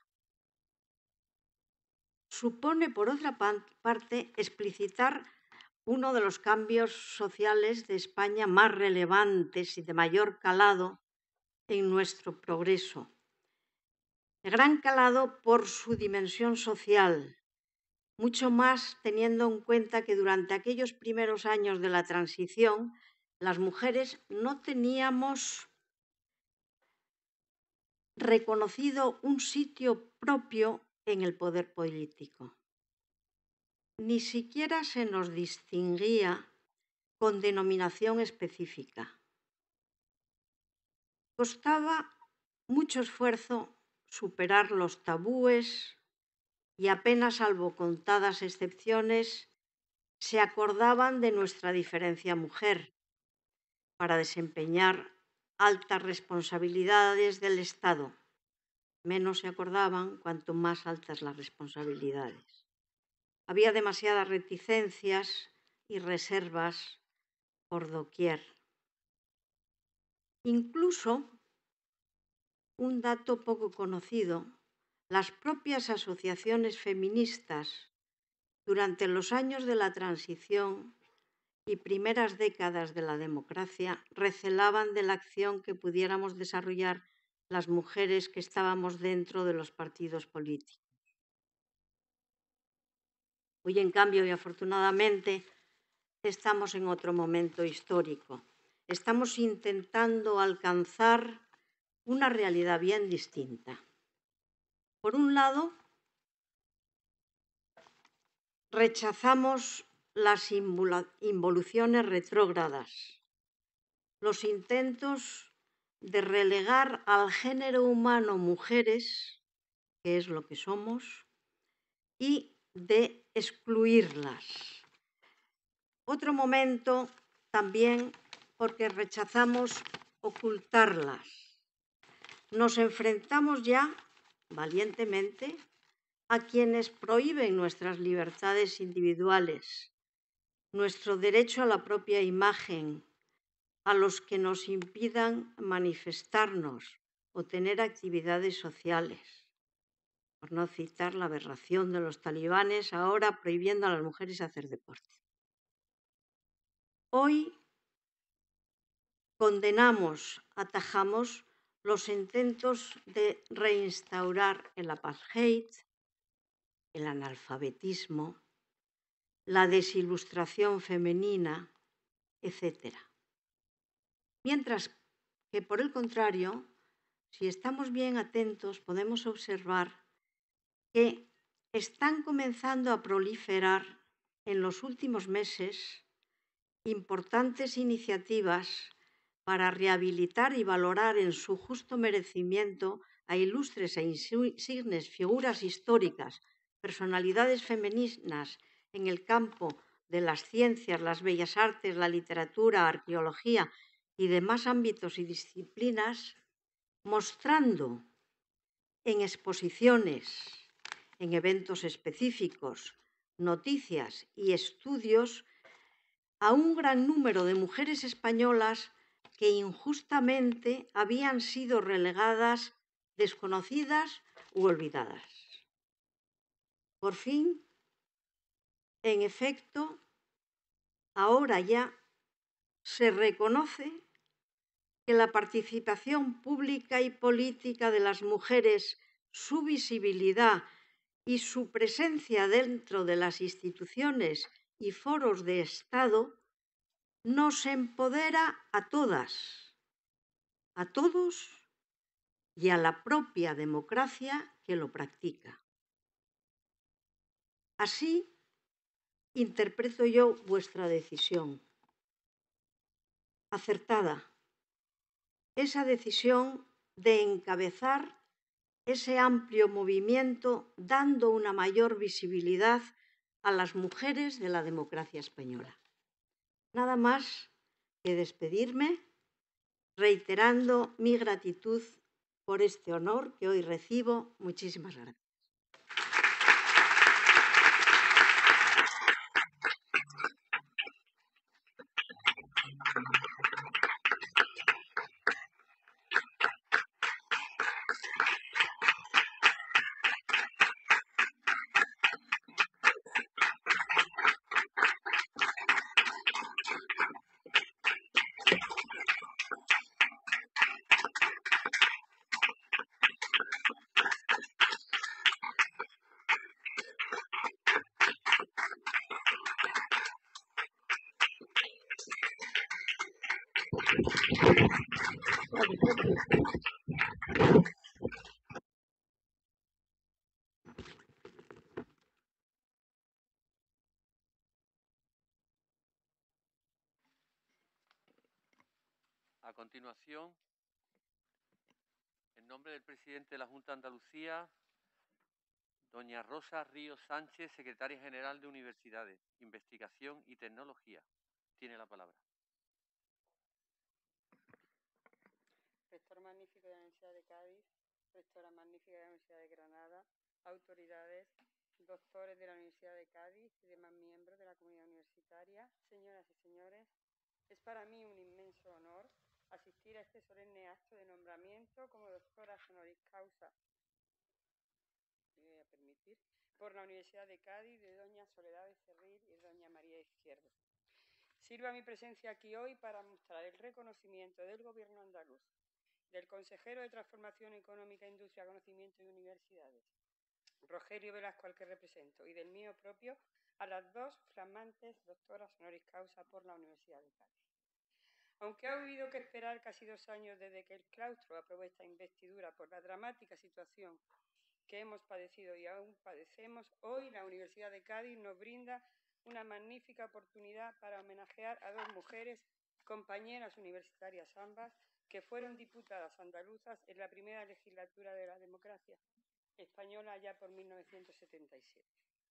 Supone, por otra parte, explicitar uno de los cambios sociales de España más relevantes y de mayor calado en nuestro progreso. De gran calado por su dimensión social, mucho más teniendo en cuenta que durante aquellos primeros años de la transición las mujeres no teníamos reconocido un sitio propio en el poder político. Ni siquiera se nos distinguía con denominación específica. Costaba mucho esfuerzo superar los tabúes y apenas, salvo contadas excepciones, se acordaban de nuestra diferencia mujer para desempeñar altas responsabilidades del Estado. Menos se acordaban cuanto más altas las responsabilidades. Había demasiadas reticencias y reservas por doquier. Incluso, un dato poco conocido, las propias asociaciones feministas durante los años de la transición y primeras décadas de la democracia recelaban de la acción que pudiéramos desarrollar las mujeres que estábamos dentro de los partidos políticos. Hoy, en cambio, y afortunadamente, estamos en otro momento histórico. Estamos intentando alcanzar una realidad bien distinta. Por un lado, rechazamos las involuciones retrógradas, los intentos de relegar al género humano mujeres, que es lo que somos, y de excluirlas. Otro momento también porque rechazamos ocultarlas. Nos enfrentamos ya valientemente a quienes prohíben nuestras libertades individuales, nuestro derecho a la propia imagen, a los que nos impidan manifestarnos o tener actividades sociales. Por no citar la aberración de los talibanes ahora prohibiendo a las mujeres hacer deporte. Hoy condenamos, atajamos los intentos de reinstaurar el apartheid, el analfabetismo, la desilustración femenina, etc. Mientras que, por el contrario, si estamos bien atentos, podemos observar que están comenzando a proliferar en los últimos meses importantes iniciativas para rehabilitar y valorar en su justo merecimiento a ilustres e insignes figuras históricas, personalidades femeninas en el campo de las ciencias, las bellas artes, la literatura, arqueología y demás ámbitos y disciplinas, mostrando en exposiciones, en eventos específicos, noticias y estudios a un gran número de mujeres españolas que injustamente habían sido relegadas, desconocidas u olvidadas. Por fin, en efecto, ahora ya se reconoce que la participación pública y política de las mujeres, su visibilidad y su presencia dentro de las instituciones y foros de Estado nos empodera a todas, a todos y a la propia democracia que lo practica. Así interpreto yo vuestra decisión. Acertada. Esa decisión de encabezar ese amplio movimiento dando una mayor visibilidad a las mujeres de la democracia española. Nada más que despedirme reiterando mi gratitud por este honor que hoy recibo. Muchísimas gracias. A continuación, en nombre del presidente de la Junta de Andalucía, doña Rosa Ríos Sánchez, secretaria general de Universidades, Investigación y Tecnología, tiene la palabra. Rector magnífico de la Universidad de Cádiz, rectora magnífica de la Universidad de Granada, autoridades, doctores de la Universidad de Cádiz y demás miembros de la comunidad universitaria, señoras y señores, es para mí un inmenso honor asistir a este solemne acto de nombramiento como doctora honoris causa por la Universidad de Cádiz de doña Soledad Becerril y doña María Izquierdo. Sirva mi presencia aquí hoy para mostrar el reconocimiento del Gobierno andaluz, del consejero de Transformación Económica, Industria, Conocimiento y Universidades, Rogelio Velasco, al que represento, y del mío propio, a las dos flamantes doctoras honoris causa por la Universidad de Cádiz. Aunque ha habido que esperar casi 2 años desde que el claustro aprobó esta investidura por la dramática situación que hemos padecido y aún padecemos, hoy la Universidad de Cádiz nos brinda una magnífica oportunidad para homenajear a 2 mujeres, compañeras universitarias ambas, que fueron diputadas andaluzas en la primera legislatura de la democracia española allá por 1977.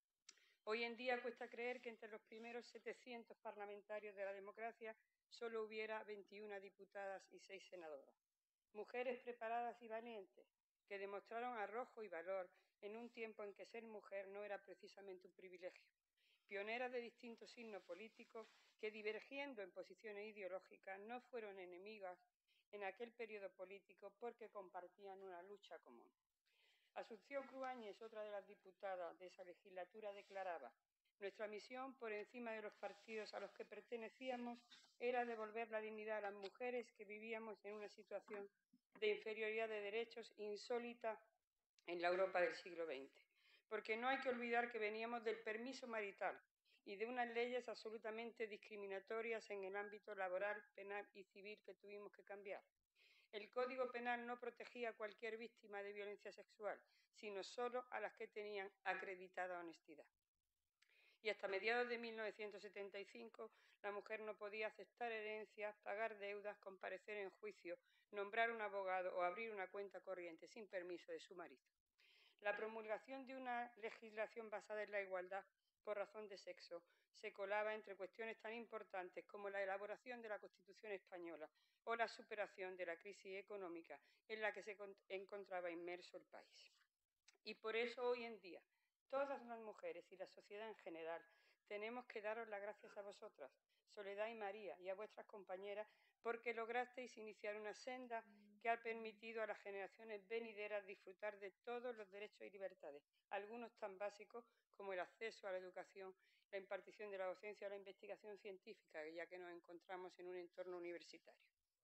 Hoy en día cuesta creer que entre los primeros 700 parlamentarios de la democracia solo hubiera 21 diputadas y 6 senadoras. Mujeres preparadas y valientes, que demostraron arrojo y valor en un tiempo en que ser mujer no era precisamente un privilegio. Pioneras de distintos signos políticos que, divergiendo en posiciones ideológicas, no fueron enemigas en aquel periodo político porque compartían una lucha común. Asunción Cruáñez, otra de las diputadas de esa legislatura, declaraba: nuestra misión, por encima de los partidos a los que pertenecíamos, era devolver la dignidad a las mujeres que vivíamos en una situación de inferioridad de derechos insólita en la Europa del siglo XX. Porque no hay que olvidar que veníamos del permiso marital y de unas leyes absolutamente discriminatorias en el ámbito laboral, penal y civil que tuvimos que cambiar. El Código Penal no protegía a cualquier víctima de violencia sexual, sino solo a las que tenían acreditada honestidad. Y hasta mediados de 1975, la mujer no podía aceptar herencias, pagar deudas, comparecer en juicio, nombrar un abogado o abrir una cuenta corriente sin permiso de su marido. La promulgación de una legislación basada en la igualdad por razón de sexo se colaba entre cuestiones tan importantes como la elaboración de la Constitución española o la superación de la crisis económica en la que se encontraba inmerso el país. Y por eso hoy en día, todas las mujeres y la sociedad en general tenemos que daros las gracias a vosotras, Soledad y María, y a vuestras compañeras porque lograsteis iniciar una senda que ha permitido a las generaciones venideras disfrutar de todos los derechos y libertades, algunos tan básicos como el acceso a la educación, la impartición de la docencia o la investigación científica, ya que nos encontramos en un entorno universitario.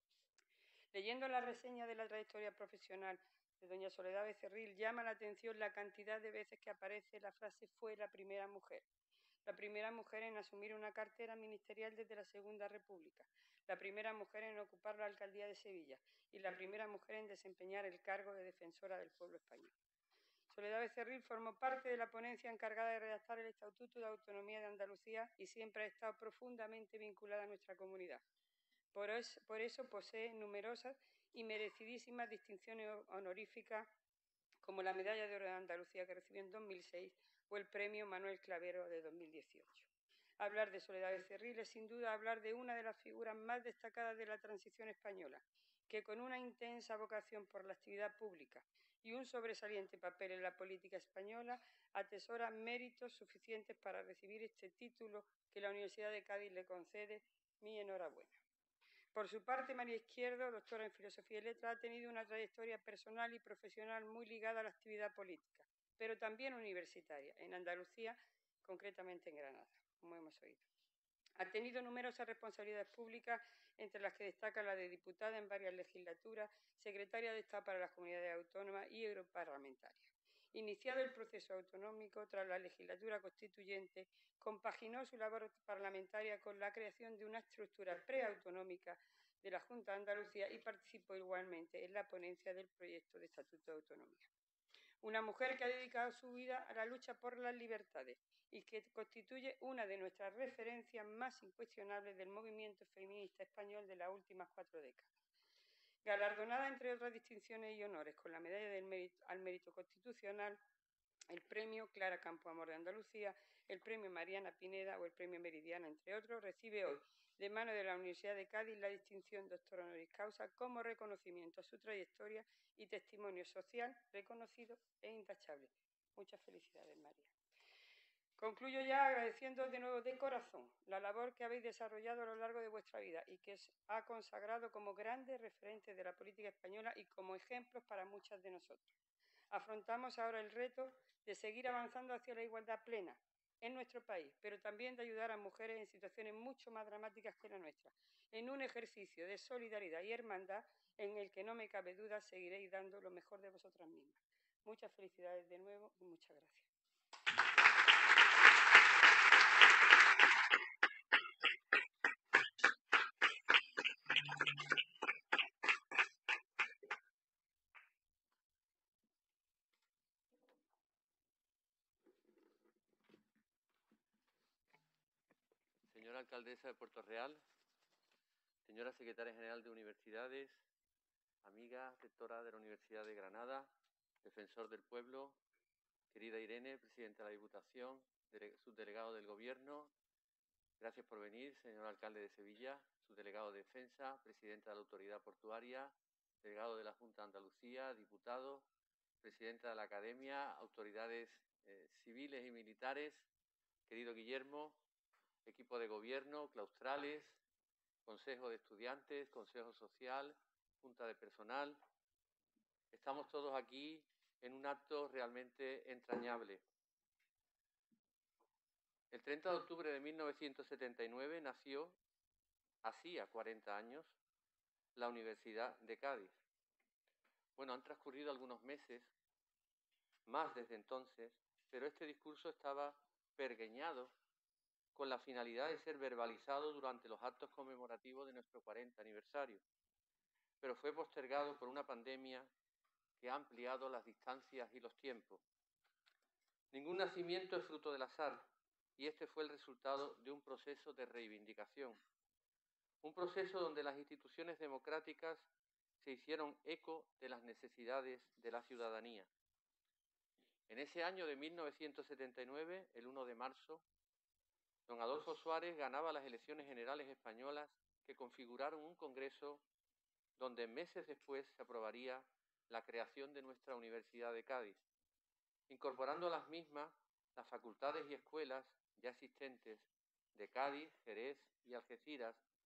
Leyendo la reseña de la trayectoria profesional de doña Soledad Becerril, llama la atención la cantidad de veces que aparece la frase «fue la primera mujer». La primera mujer en asumir una cartera ministerial desde la Segunda República, la primera mujer en ocupar la alcaldía de Sevilla y la primera mujer en desempeñar el cargo de defensora del pueblo español. Soledad Becerril formó parte de la ponencia encargada de redactar el Estatuto de Autonomía de Andalucía y siempre ha estado profundamente vinculada a nuestra comunidad. Por eso posee numerosas y merecidísimas distinciones honoríficas, como la Medalla de Oro de Andalucía que recibió en 2006 o el Premio Manuel Clavero de 2018. Hablar de Soledad Becerril es sin duda hablar de una de las figuras más destacadas de la transición española, que con una intensa vocación por la actividad pública y un sobresaliente papel en la política española atesora méritos suficientes para recibir este título que la Universidad de Cádiz le concede. Mi enhorabuena. Por su parte, María Izquierdo, doctora en Filosofía y Letras, ha tenido una trayectoria personal y profesional muy ligada a la actividad política, pero también universitaria, en Andalucía, concretamente en Granada, como hemos oído. Ha tenido numerosas responsabilidades públicas, entre las que destaca la de diputada en varias legislaturas, secretaria de Estado para las Comunidades Autónomas y europarlamentaria. Iniciado el proceso autonómico tras la legislatura constituyente, compaginó su labor parlamentaria con la creación de una estructura preautonómica de la Junta de Andalucía y participó igualmente en la ponencia del proyecto de Estatuto de Autonomía. Una mujer que ha dedicado su vida a la lucha por las libertades y que constituye una de nuestras referencias más incuestionables del movimiento feminista español de las últimas 4 décadas. Galardonada, entre otras distinciones y honores, con la Medalla al Mérito Constitucional, el Premio Clara Campoamor de Andalucía, el Premio Mariana Pineda o el Premio Meridiana, entre otros, recibe hoy, de mano de la Universidad de Cádiz, la distinción Doctor Honoris Causa como reconocimiento a su trayectoria y testimonio social reconocido e intachable. Muchas felicidades, María. Concluyo ya agradeciendo de nuevo de corazón la labor que habéis desarrollado a lo largo de vuestra vida y que os ha consagrado como grandes referentes de la política española y como ejemplos para muchas de nosotros. Afrontamos ahora el reto de seguir avanzando hacia la igualdad plena en nuestro país, pero también de ayudar a mujeres en situaciones mucho más dramáticas que la nuestra, en un ejercicio de solidaridad y hermandad en el que no me cabe duda seguiréis dando lo mejor de vosotras mismas. Muchas felicidades de nuevo y muchas gracias. Señora alcaldesa de Puerto Real, señora secretaria general de Universidades, amiga rectora de la Universidad de Granada, defensor del pueblo, querida Irene, presidenta de la Diputación, subdelegado del Gobierno, gracias por venir, señor alcalde de Sevilla, subdelegado de Defensa, presidenta de la Autoridad Portuaria, delegado de la Junta de Andalucía, diputado, presidenta de la Academia, autoridades civiles y militares, querido Guillermo, equipo de gobierno, claustrales, consejo de estudiantes, consejo social, junta de personal. Estamos todos aquí en un acto realmente entrañable. El 30 de octubre de 1979 nació, hacía 40 años, la Universidad de Cádiz. Bueno, han transcurrido algunos meses, más desde entonces, pero este discurso estaba pergeñado con la finalidad de ser verbalizado durante los actos conmemorativos de nuestro 40 aniversario, pero fue postergado por una pandemia que ha ampliado las distancias y los tiempos. Ningún nacimiento es fruto del azar, y este fue el resultado de un proceso de reivindicación, un proceso donde las instituciones democráticas se hicieron eco de las necesidades de la ciudadanía. En ese año de 1979, el 1 de marzo, don Adolfo Suárez ganaba las elecciones generales españolas que configuraron un congreso donde meses después se aprobaría la creación de nuestra Universidad de Cádiz, incorporando a las mismas las facultades y escuelas ya existentes de Cádiz, Jerez y Algeciras,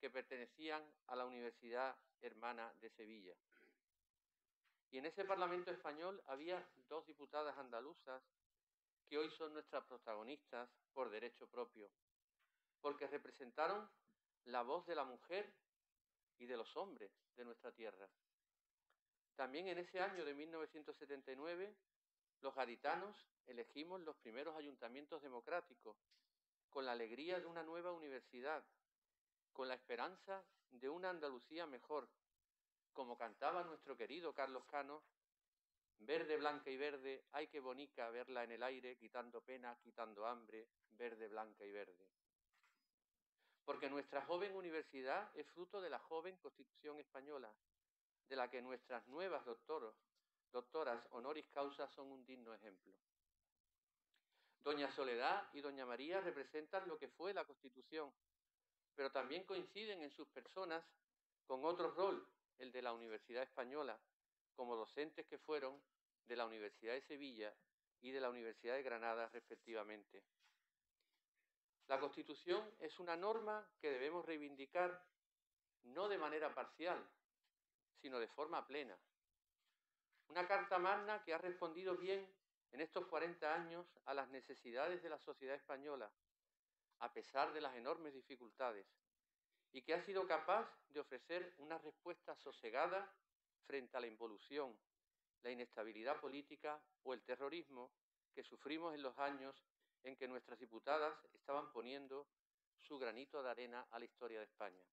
que pertenecían a la Universidad Hermana de Sevilla. Y en ese Parlamento español había 2 diputadas andaluzas que hoy son nuestras protagonistas por derecho propio, porque representaron la voz de la mujer y de los hombres de nuestra tierra. También en ese año de 1979, los gaditanos elegimos los primeros ayuntamientos democráticos, con la alegría de una nueva universidad, con la esperanza de una Andalucía mejor, como cantaba nuestro querido Carlos Cano: verde, blanca y verde, ay qué bonica verla en el aire, quitando pena, quitando hambre, verde, blanca y verde. Porque nuestra joven universidad es fruto de la joven Constitución española, de la que nuestras nuevas doctoras honoris causa son un digno ejemplo. Doña Soledad y doña María representan lo que fue la Constitución, pero también coinciden en sus personas con otro rol, el de la Universidad Española, como docentes que fueron de la Universidad de Sevilla y de la Universidad de Granada, respectivamente. La Constitución es una norma que debemos reivindicar no de manera parcial, sino de forma plena. Una Carta Magna que ha respondido bien en estos 40 años a las necesidades de la sociedad española, a pesar de las enormes dificultades, y que ha sido capaz de ofrecer una respuesta sosegada frente a la involución, la inestabilidad política o el terrorismo que sufrimos en los años en que nuestras diputadas estaban poniendo su granito de arena a la historia de España.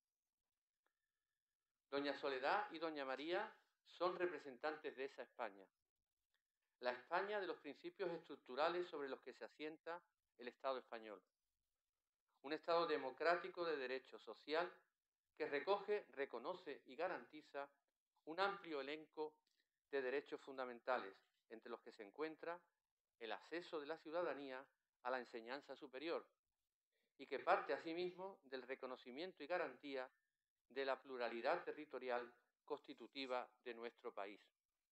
Doña Soledad y doña María son representantes de esa España, la España de los principios estructurales sobre los que se asienta el Estado español. Un Estado democrático de derecho social que recoge, reconoce y garantiza un amplio elenco de derechos fundamentales, entre los que se encuentra el acceso de la ciudadanía a la enseñanza superior, y que parte asimismo del reconocimiento y garantía de la pluralidad territorial constitutiva de nuestro país.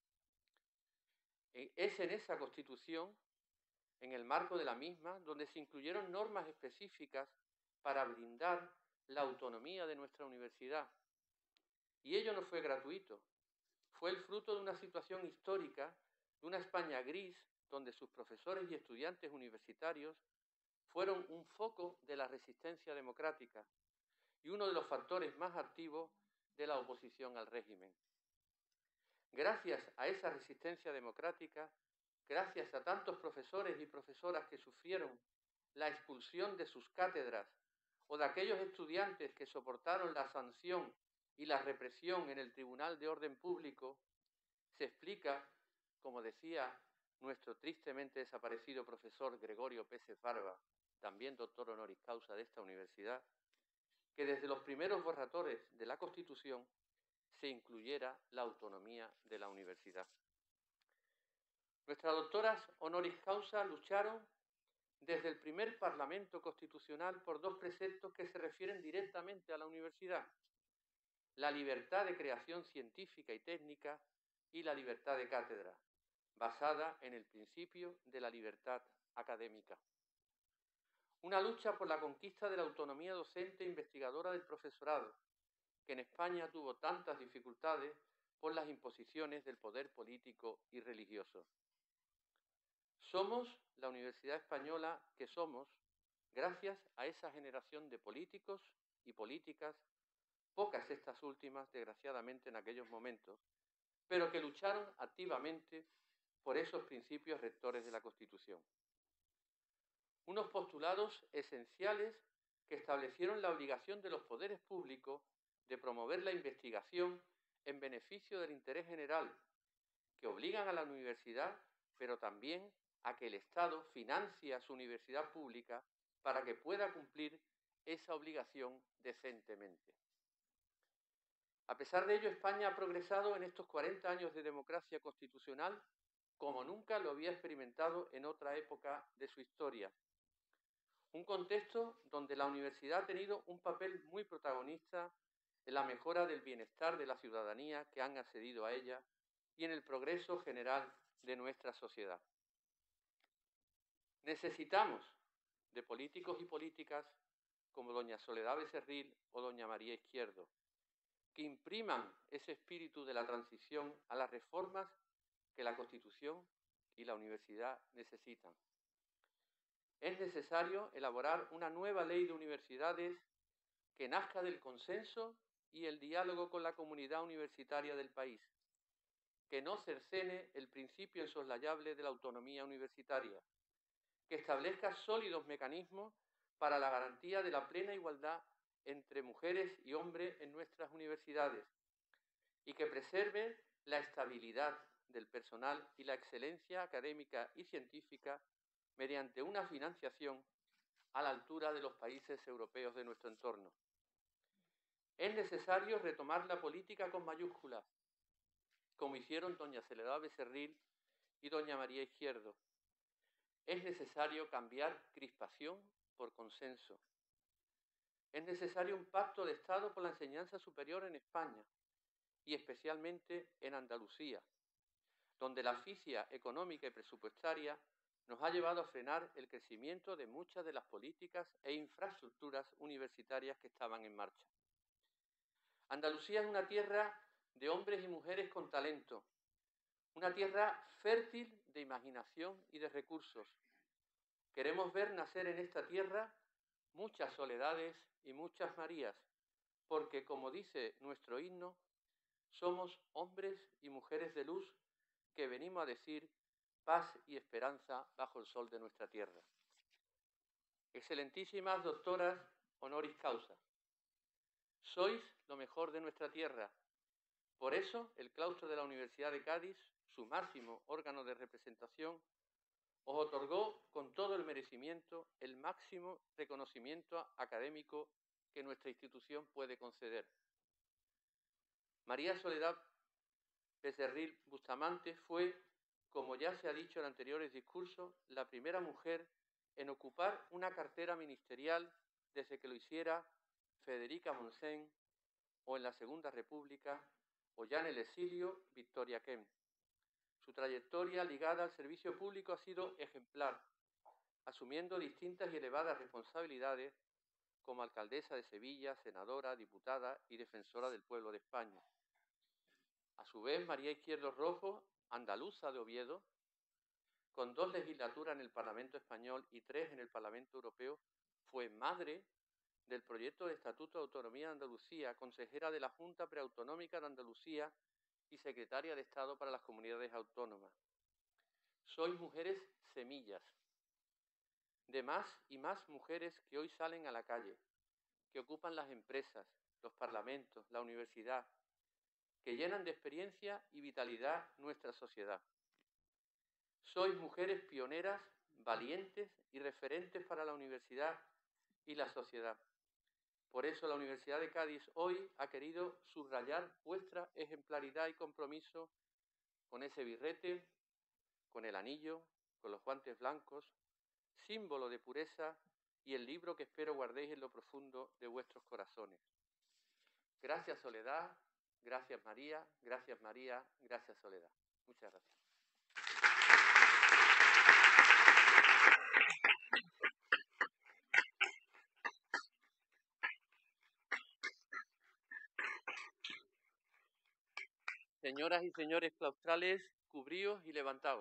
Es en esa Constitución, en el marco de la misma, donde se incluyeron normas específicas para blindar la autonomía de nuestra universidad. Y ello no fue gratuito, fue el fruto de una situación histórica, de una España gris, donde sus profesores y estudiantes universitarios fueron un foco de la resistencia democrática y uno de los factores más activos de la oposición al régimen. Gracias a esa resistencia democrática, gracias a tantos profesores y profesoras que sufrieron la expulsión de sus cátedras o de aquellos estudiantes que soportaron la sanción y la represión en el Tribunal de Orden Público, se explica, como decía nuestro tristemente desaparecido profesor Gregorio Pérez Barba, también doctor honoris causa de esta universidad, que desde los primeros borradores de la Constitución se incluyera la autonomía de la universidad. Nuestras doctoras honoris causa lucharon desde el primer Parlamento Constitucional por 2 preceptos que se refieren directamente a la universidad: la libertad de creación científica y técnica y la libertad de cátedra, basada en el principio de la libertad académica. Una lucha por la conquista de la autonomía docente e investigadora del profesorado, que en España tuvo tantas dificultades por las imposiciones del poder político y religioso. Somos la Universidad Española que somos gracias a esa generación de políticos y políticas, pocas estas últimas, desgraciadamente, en aquellos momentos, pero que lucharon activamente por esos principios rectores de la Constitución. Unos postulados esenciales que establecieron la obligación de los poderes públicos de promover la investigación en beneficio del interés general, que obligan a la universidad, pero también a que el Estado financie a su universidad pública para que pueda cumplir esa obligación decentemente. A pesar de ello, España ha progresado en estos 40 años de democracia constitucional como nunca lo había experimentado en otra época de su historia. Un contexto donde la universidad ha tenido un papel muy protagonista en la mejora del bienestar de la ciudadanía que han accedido a ella y en el progreso general de nuestra sociedad. Necesitamos de políticos y políticas como doña Soledad Becerril o doña María Izquierdo, que impriman ese espíritu de la transición a las reformas que la Constitución y la universidad necesitan. Es necesario elaborar una nueva ley de universidades que nazca del consenso y el diálogo con la comunidad universitaria del país, que no cercene el principio insoslayable de la autonomía universitaria, que establezca sólidos mecanismos para la garantía de la plena igualdad entre mujeres y hombres en nuestras universidades y que preserve la estabilidad del personal y la excelencia académica y científica mediante una financiación a la altura de los países europeos de nuestro entorno. Es necesario retomar la política con mayúsculas, como hicieron doña Soledad Becerril y doña María Izquierdo. Es necesario cambiar crispación por consenso. Es necesario un pacto de Estado por la enseñanza superior en España y especialmente en Andalucía, donde la asfixia económica y presupuestaria nos ha llevado a frenar el crecimiento de muchas de las políticas e infraestructuras universitarias que estaban en marcha. Andalucía es una tierra de hombres y mujeres con talento, una tierra fértil de imaginación y de recursos. Queremos ver nacer en esta tierra muchas Soledades y muchas Marías, porque, como dice nuestro himno, somos hombres y mujeres de luz que venimos a decir paz y esperanza bajo el sol de nuestra tierra. Excelentísimas doctoras honoris causa, sois lo mejor de nuestra tierra. Por eso, el claustro de la Universidad de Cádiz, su máximo órgano de representación, os otorgó con todo el merecimiento el máximo reconocimiento académico que nuestra institución puede conceder. María Soledad Becerril Bustamante fue, como ya se ha dicho en anteriores discursos, la primera mujer en ocupar una cartera ministerial desde que lo hiciera Federica Montseny o en la Segunda República o ya en el exilio Victoria Kent. Su trayectoria ligada al servicio público ha sido ejemplar, asumiendo distintas y elevadas responsabilidades como alcaldesa de Sevilla, senadora, diputada y defensora del pueblo de España. A su vez, María Izquierdo Rojo, andaluza de Oviedo, con 2 legislaturas en el Parlamento español y 3 en el Parlamento Europeo, fue madre del proyecto de Estatuto de Autonomía de Andalucía, consejera de la Junta Preautonómica de Andalucía y secretaria de Estado para las Comunidades Autónomas. Sois mujeres semillas, de más y más mujeres que hoy salen a la calle, que ocupan las empresas, los parlamentos, la universidad, que llenan de experiencia y vitalidad nuestra sociedad. Sois mujeres pioneras, valientes y referentes para la universidad y la sociedad. Por eso la Universidad de Cádiz hoy ha querido subrayar vuestra ejemplaridad y compromiso con ese birrete, con el anillo, con los guantes blancos, símbolo de pureza y el libro que espero guardéis en lo profundo de vuestros corazones. Gracias Soledad, gracias María, gracias María, gracias Soledad. Muchas gracias. Señoras y señores claustrales, cubríos y levantaos.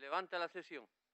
levanta la sesión.